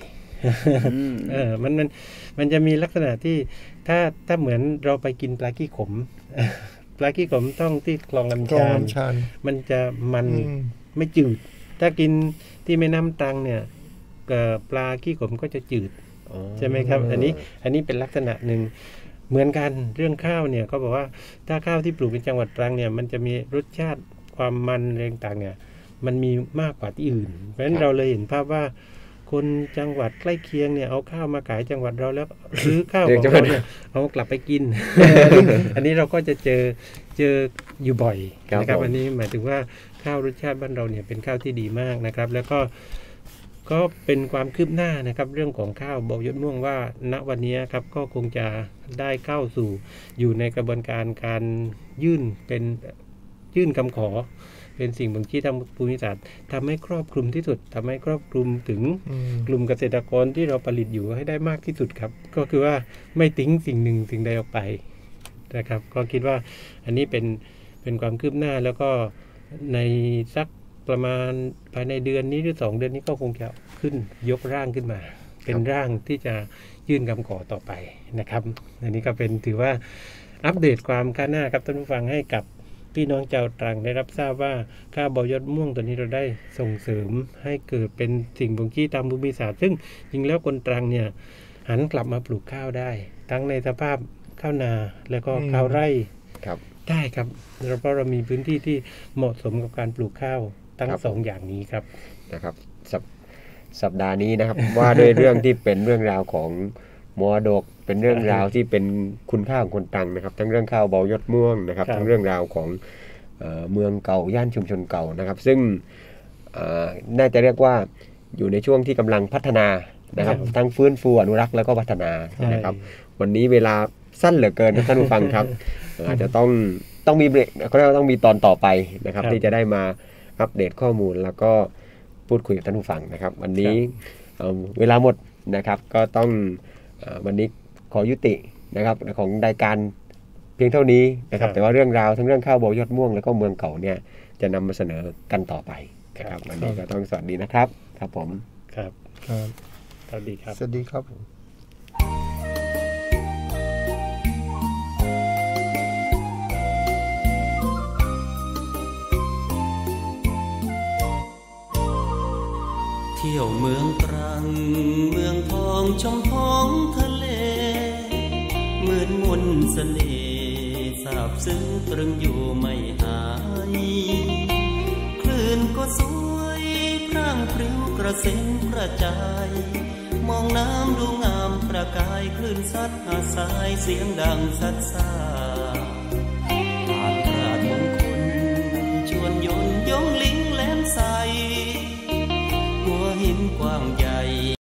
มันจะมีลักษณะที่ถ้าเหมือนเราไปกินปลาขี้ขมปลาขี้ขมต้องที่คลองลำชานมันจะมันไม่จืดถ้ากินที่แม่น้ำตรังเนี่ยปลาขี้ขมก็จะจืดใช่ไหมครับอันนี้เป็นลักษณะหนึ่งเหมือนกันเรื่องข้าวเนี่ยเขาบอกว่าถ้าข้าวที่ปลูกในจังหวัดตรังเนี่ยมันจะมีรสชาติความมันอะไรต่างๆเนี่ยมันมีมากกว่าที่อื่นเพราะฉะนั้นเราเลยเห็นภาพว่าคนจังหวัดใกล้เคียงเนี่ยเอาข้าวมาขายจังหวัดเราแล้วซื้อข้าวของเราเนี่ยเอากลับไปกิน อันนี้เราก็จะเจออยู่บ่อยนะครับอันนี้หมายถึงว่าข้าวรสชาติบ้านเราเนี่ยเป็นข้าวที่ดีมากนะครับแล้วก็เป็นความคืบหน้านะครับเรื่องของข้าวบอยดม่วงว่าณวันนี้ครับก็คงจะได้เข้าสู่อยู่ในกระบวนการยื่นคำขอเป็นสิ่งบ่งชี้ทางภูมิศาสตร์ทำให้ครอบคลุมที่สุดทำให้ครอบคลุมถึงกลุ่มเกษตรกรที่เราผลิตอยู่ให้ได้มากที่สุดครับก็คือว่าไม่ทิ้งสิ่งหนึ่งสิ่งใดออกไปนะครับก็คิดว่าอันนี้เป็นความคืบหน้าแล้วก็ในสักประมาณภายในเดือนนี้หรือ2เดือนนี้ก็คงจะขึ้นยกร่างขึ้นมาเป็นร่างที่จะยื่นคำขอต่อไปนะครับอันนี้ก็เป็นถือว่าอัปเดตความก้าวหน้าครับท่านผู้ฟังให้กับพี่น้องชาวตรังได้รับทราบว่าข้าวบอยดม่วงตัวนี้เราได้ส่งเสริมให้เกิดเป็นสิ่งบ่งชี้ตามภูมิศาสตร์ซึ่งจริงแล้วคนตรังเนี่ยหันกลับมาปลูกข้าวได้ทั้งในสภาพข้าวนาแล้วก็ข้าวไร่ได้ครับเพราะเรามีพื้นที่ที่เหมาะสมกับการปลูกข้าวทั้ง2อย่างนี้ครับนะครับสัปดาห์นี้นะครับ ว่าด้วยเรื่องที่เป็นเรื่องราวของมรดกเป็นเรื่องราวที่เป็นคุณค่าของคนตรังนะครับทั้งเรื่องข้าวเบายอดม่วงนะครับทั้งเรื่องราวของเมืองเก่าย่านชุมชนเก่านะครับซึ่งน่าจะเรียกว่าอยู่ในช่วงที่กำลังพัฒนานะครับทั้งฟื้นฟูอนุรักษ์แล้วก็พัฒนานะครับวันนี้เวลาสั้นเหลือเกินท่านผู้ฟังครับอาจจะต้องมีเบรกเขาเรียกว่าต้องมีตอนต่อไปนะครับที่จะได้มาอัปเดตข้อมูลแล้วก็พูดคุยกับท่านผู้ฟังนะครับวันนี้เวลาหมดนะครับก็ต้องวันนี้ขอยุตินะครับของรายการเพียงเท่านี้นะครับแต่ว่าเรื่องราวทั้งเรื่องข้าวโบยอดม่วงแล้วก็เมืองเก่าเนี่ยจะนำมาเสนอกันต่อไปนะครับวันนี้ก็ต้องสวัสดีนะครับครับผมครับสวัสดีครับสวัสดีครับเที่ยวเมืองตรังเมืองทองชมท้องทะเลเหมือนมนต์เสน่ห์ซาบซึ้งตรึงอยู่ไม่หายคลื่นก็สวยพร่างพริ้วกระเซ็นกระจายมองน้ำดูงามประกายคลื่นซัดหาดทรายเสียงดังซัดซ่า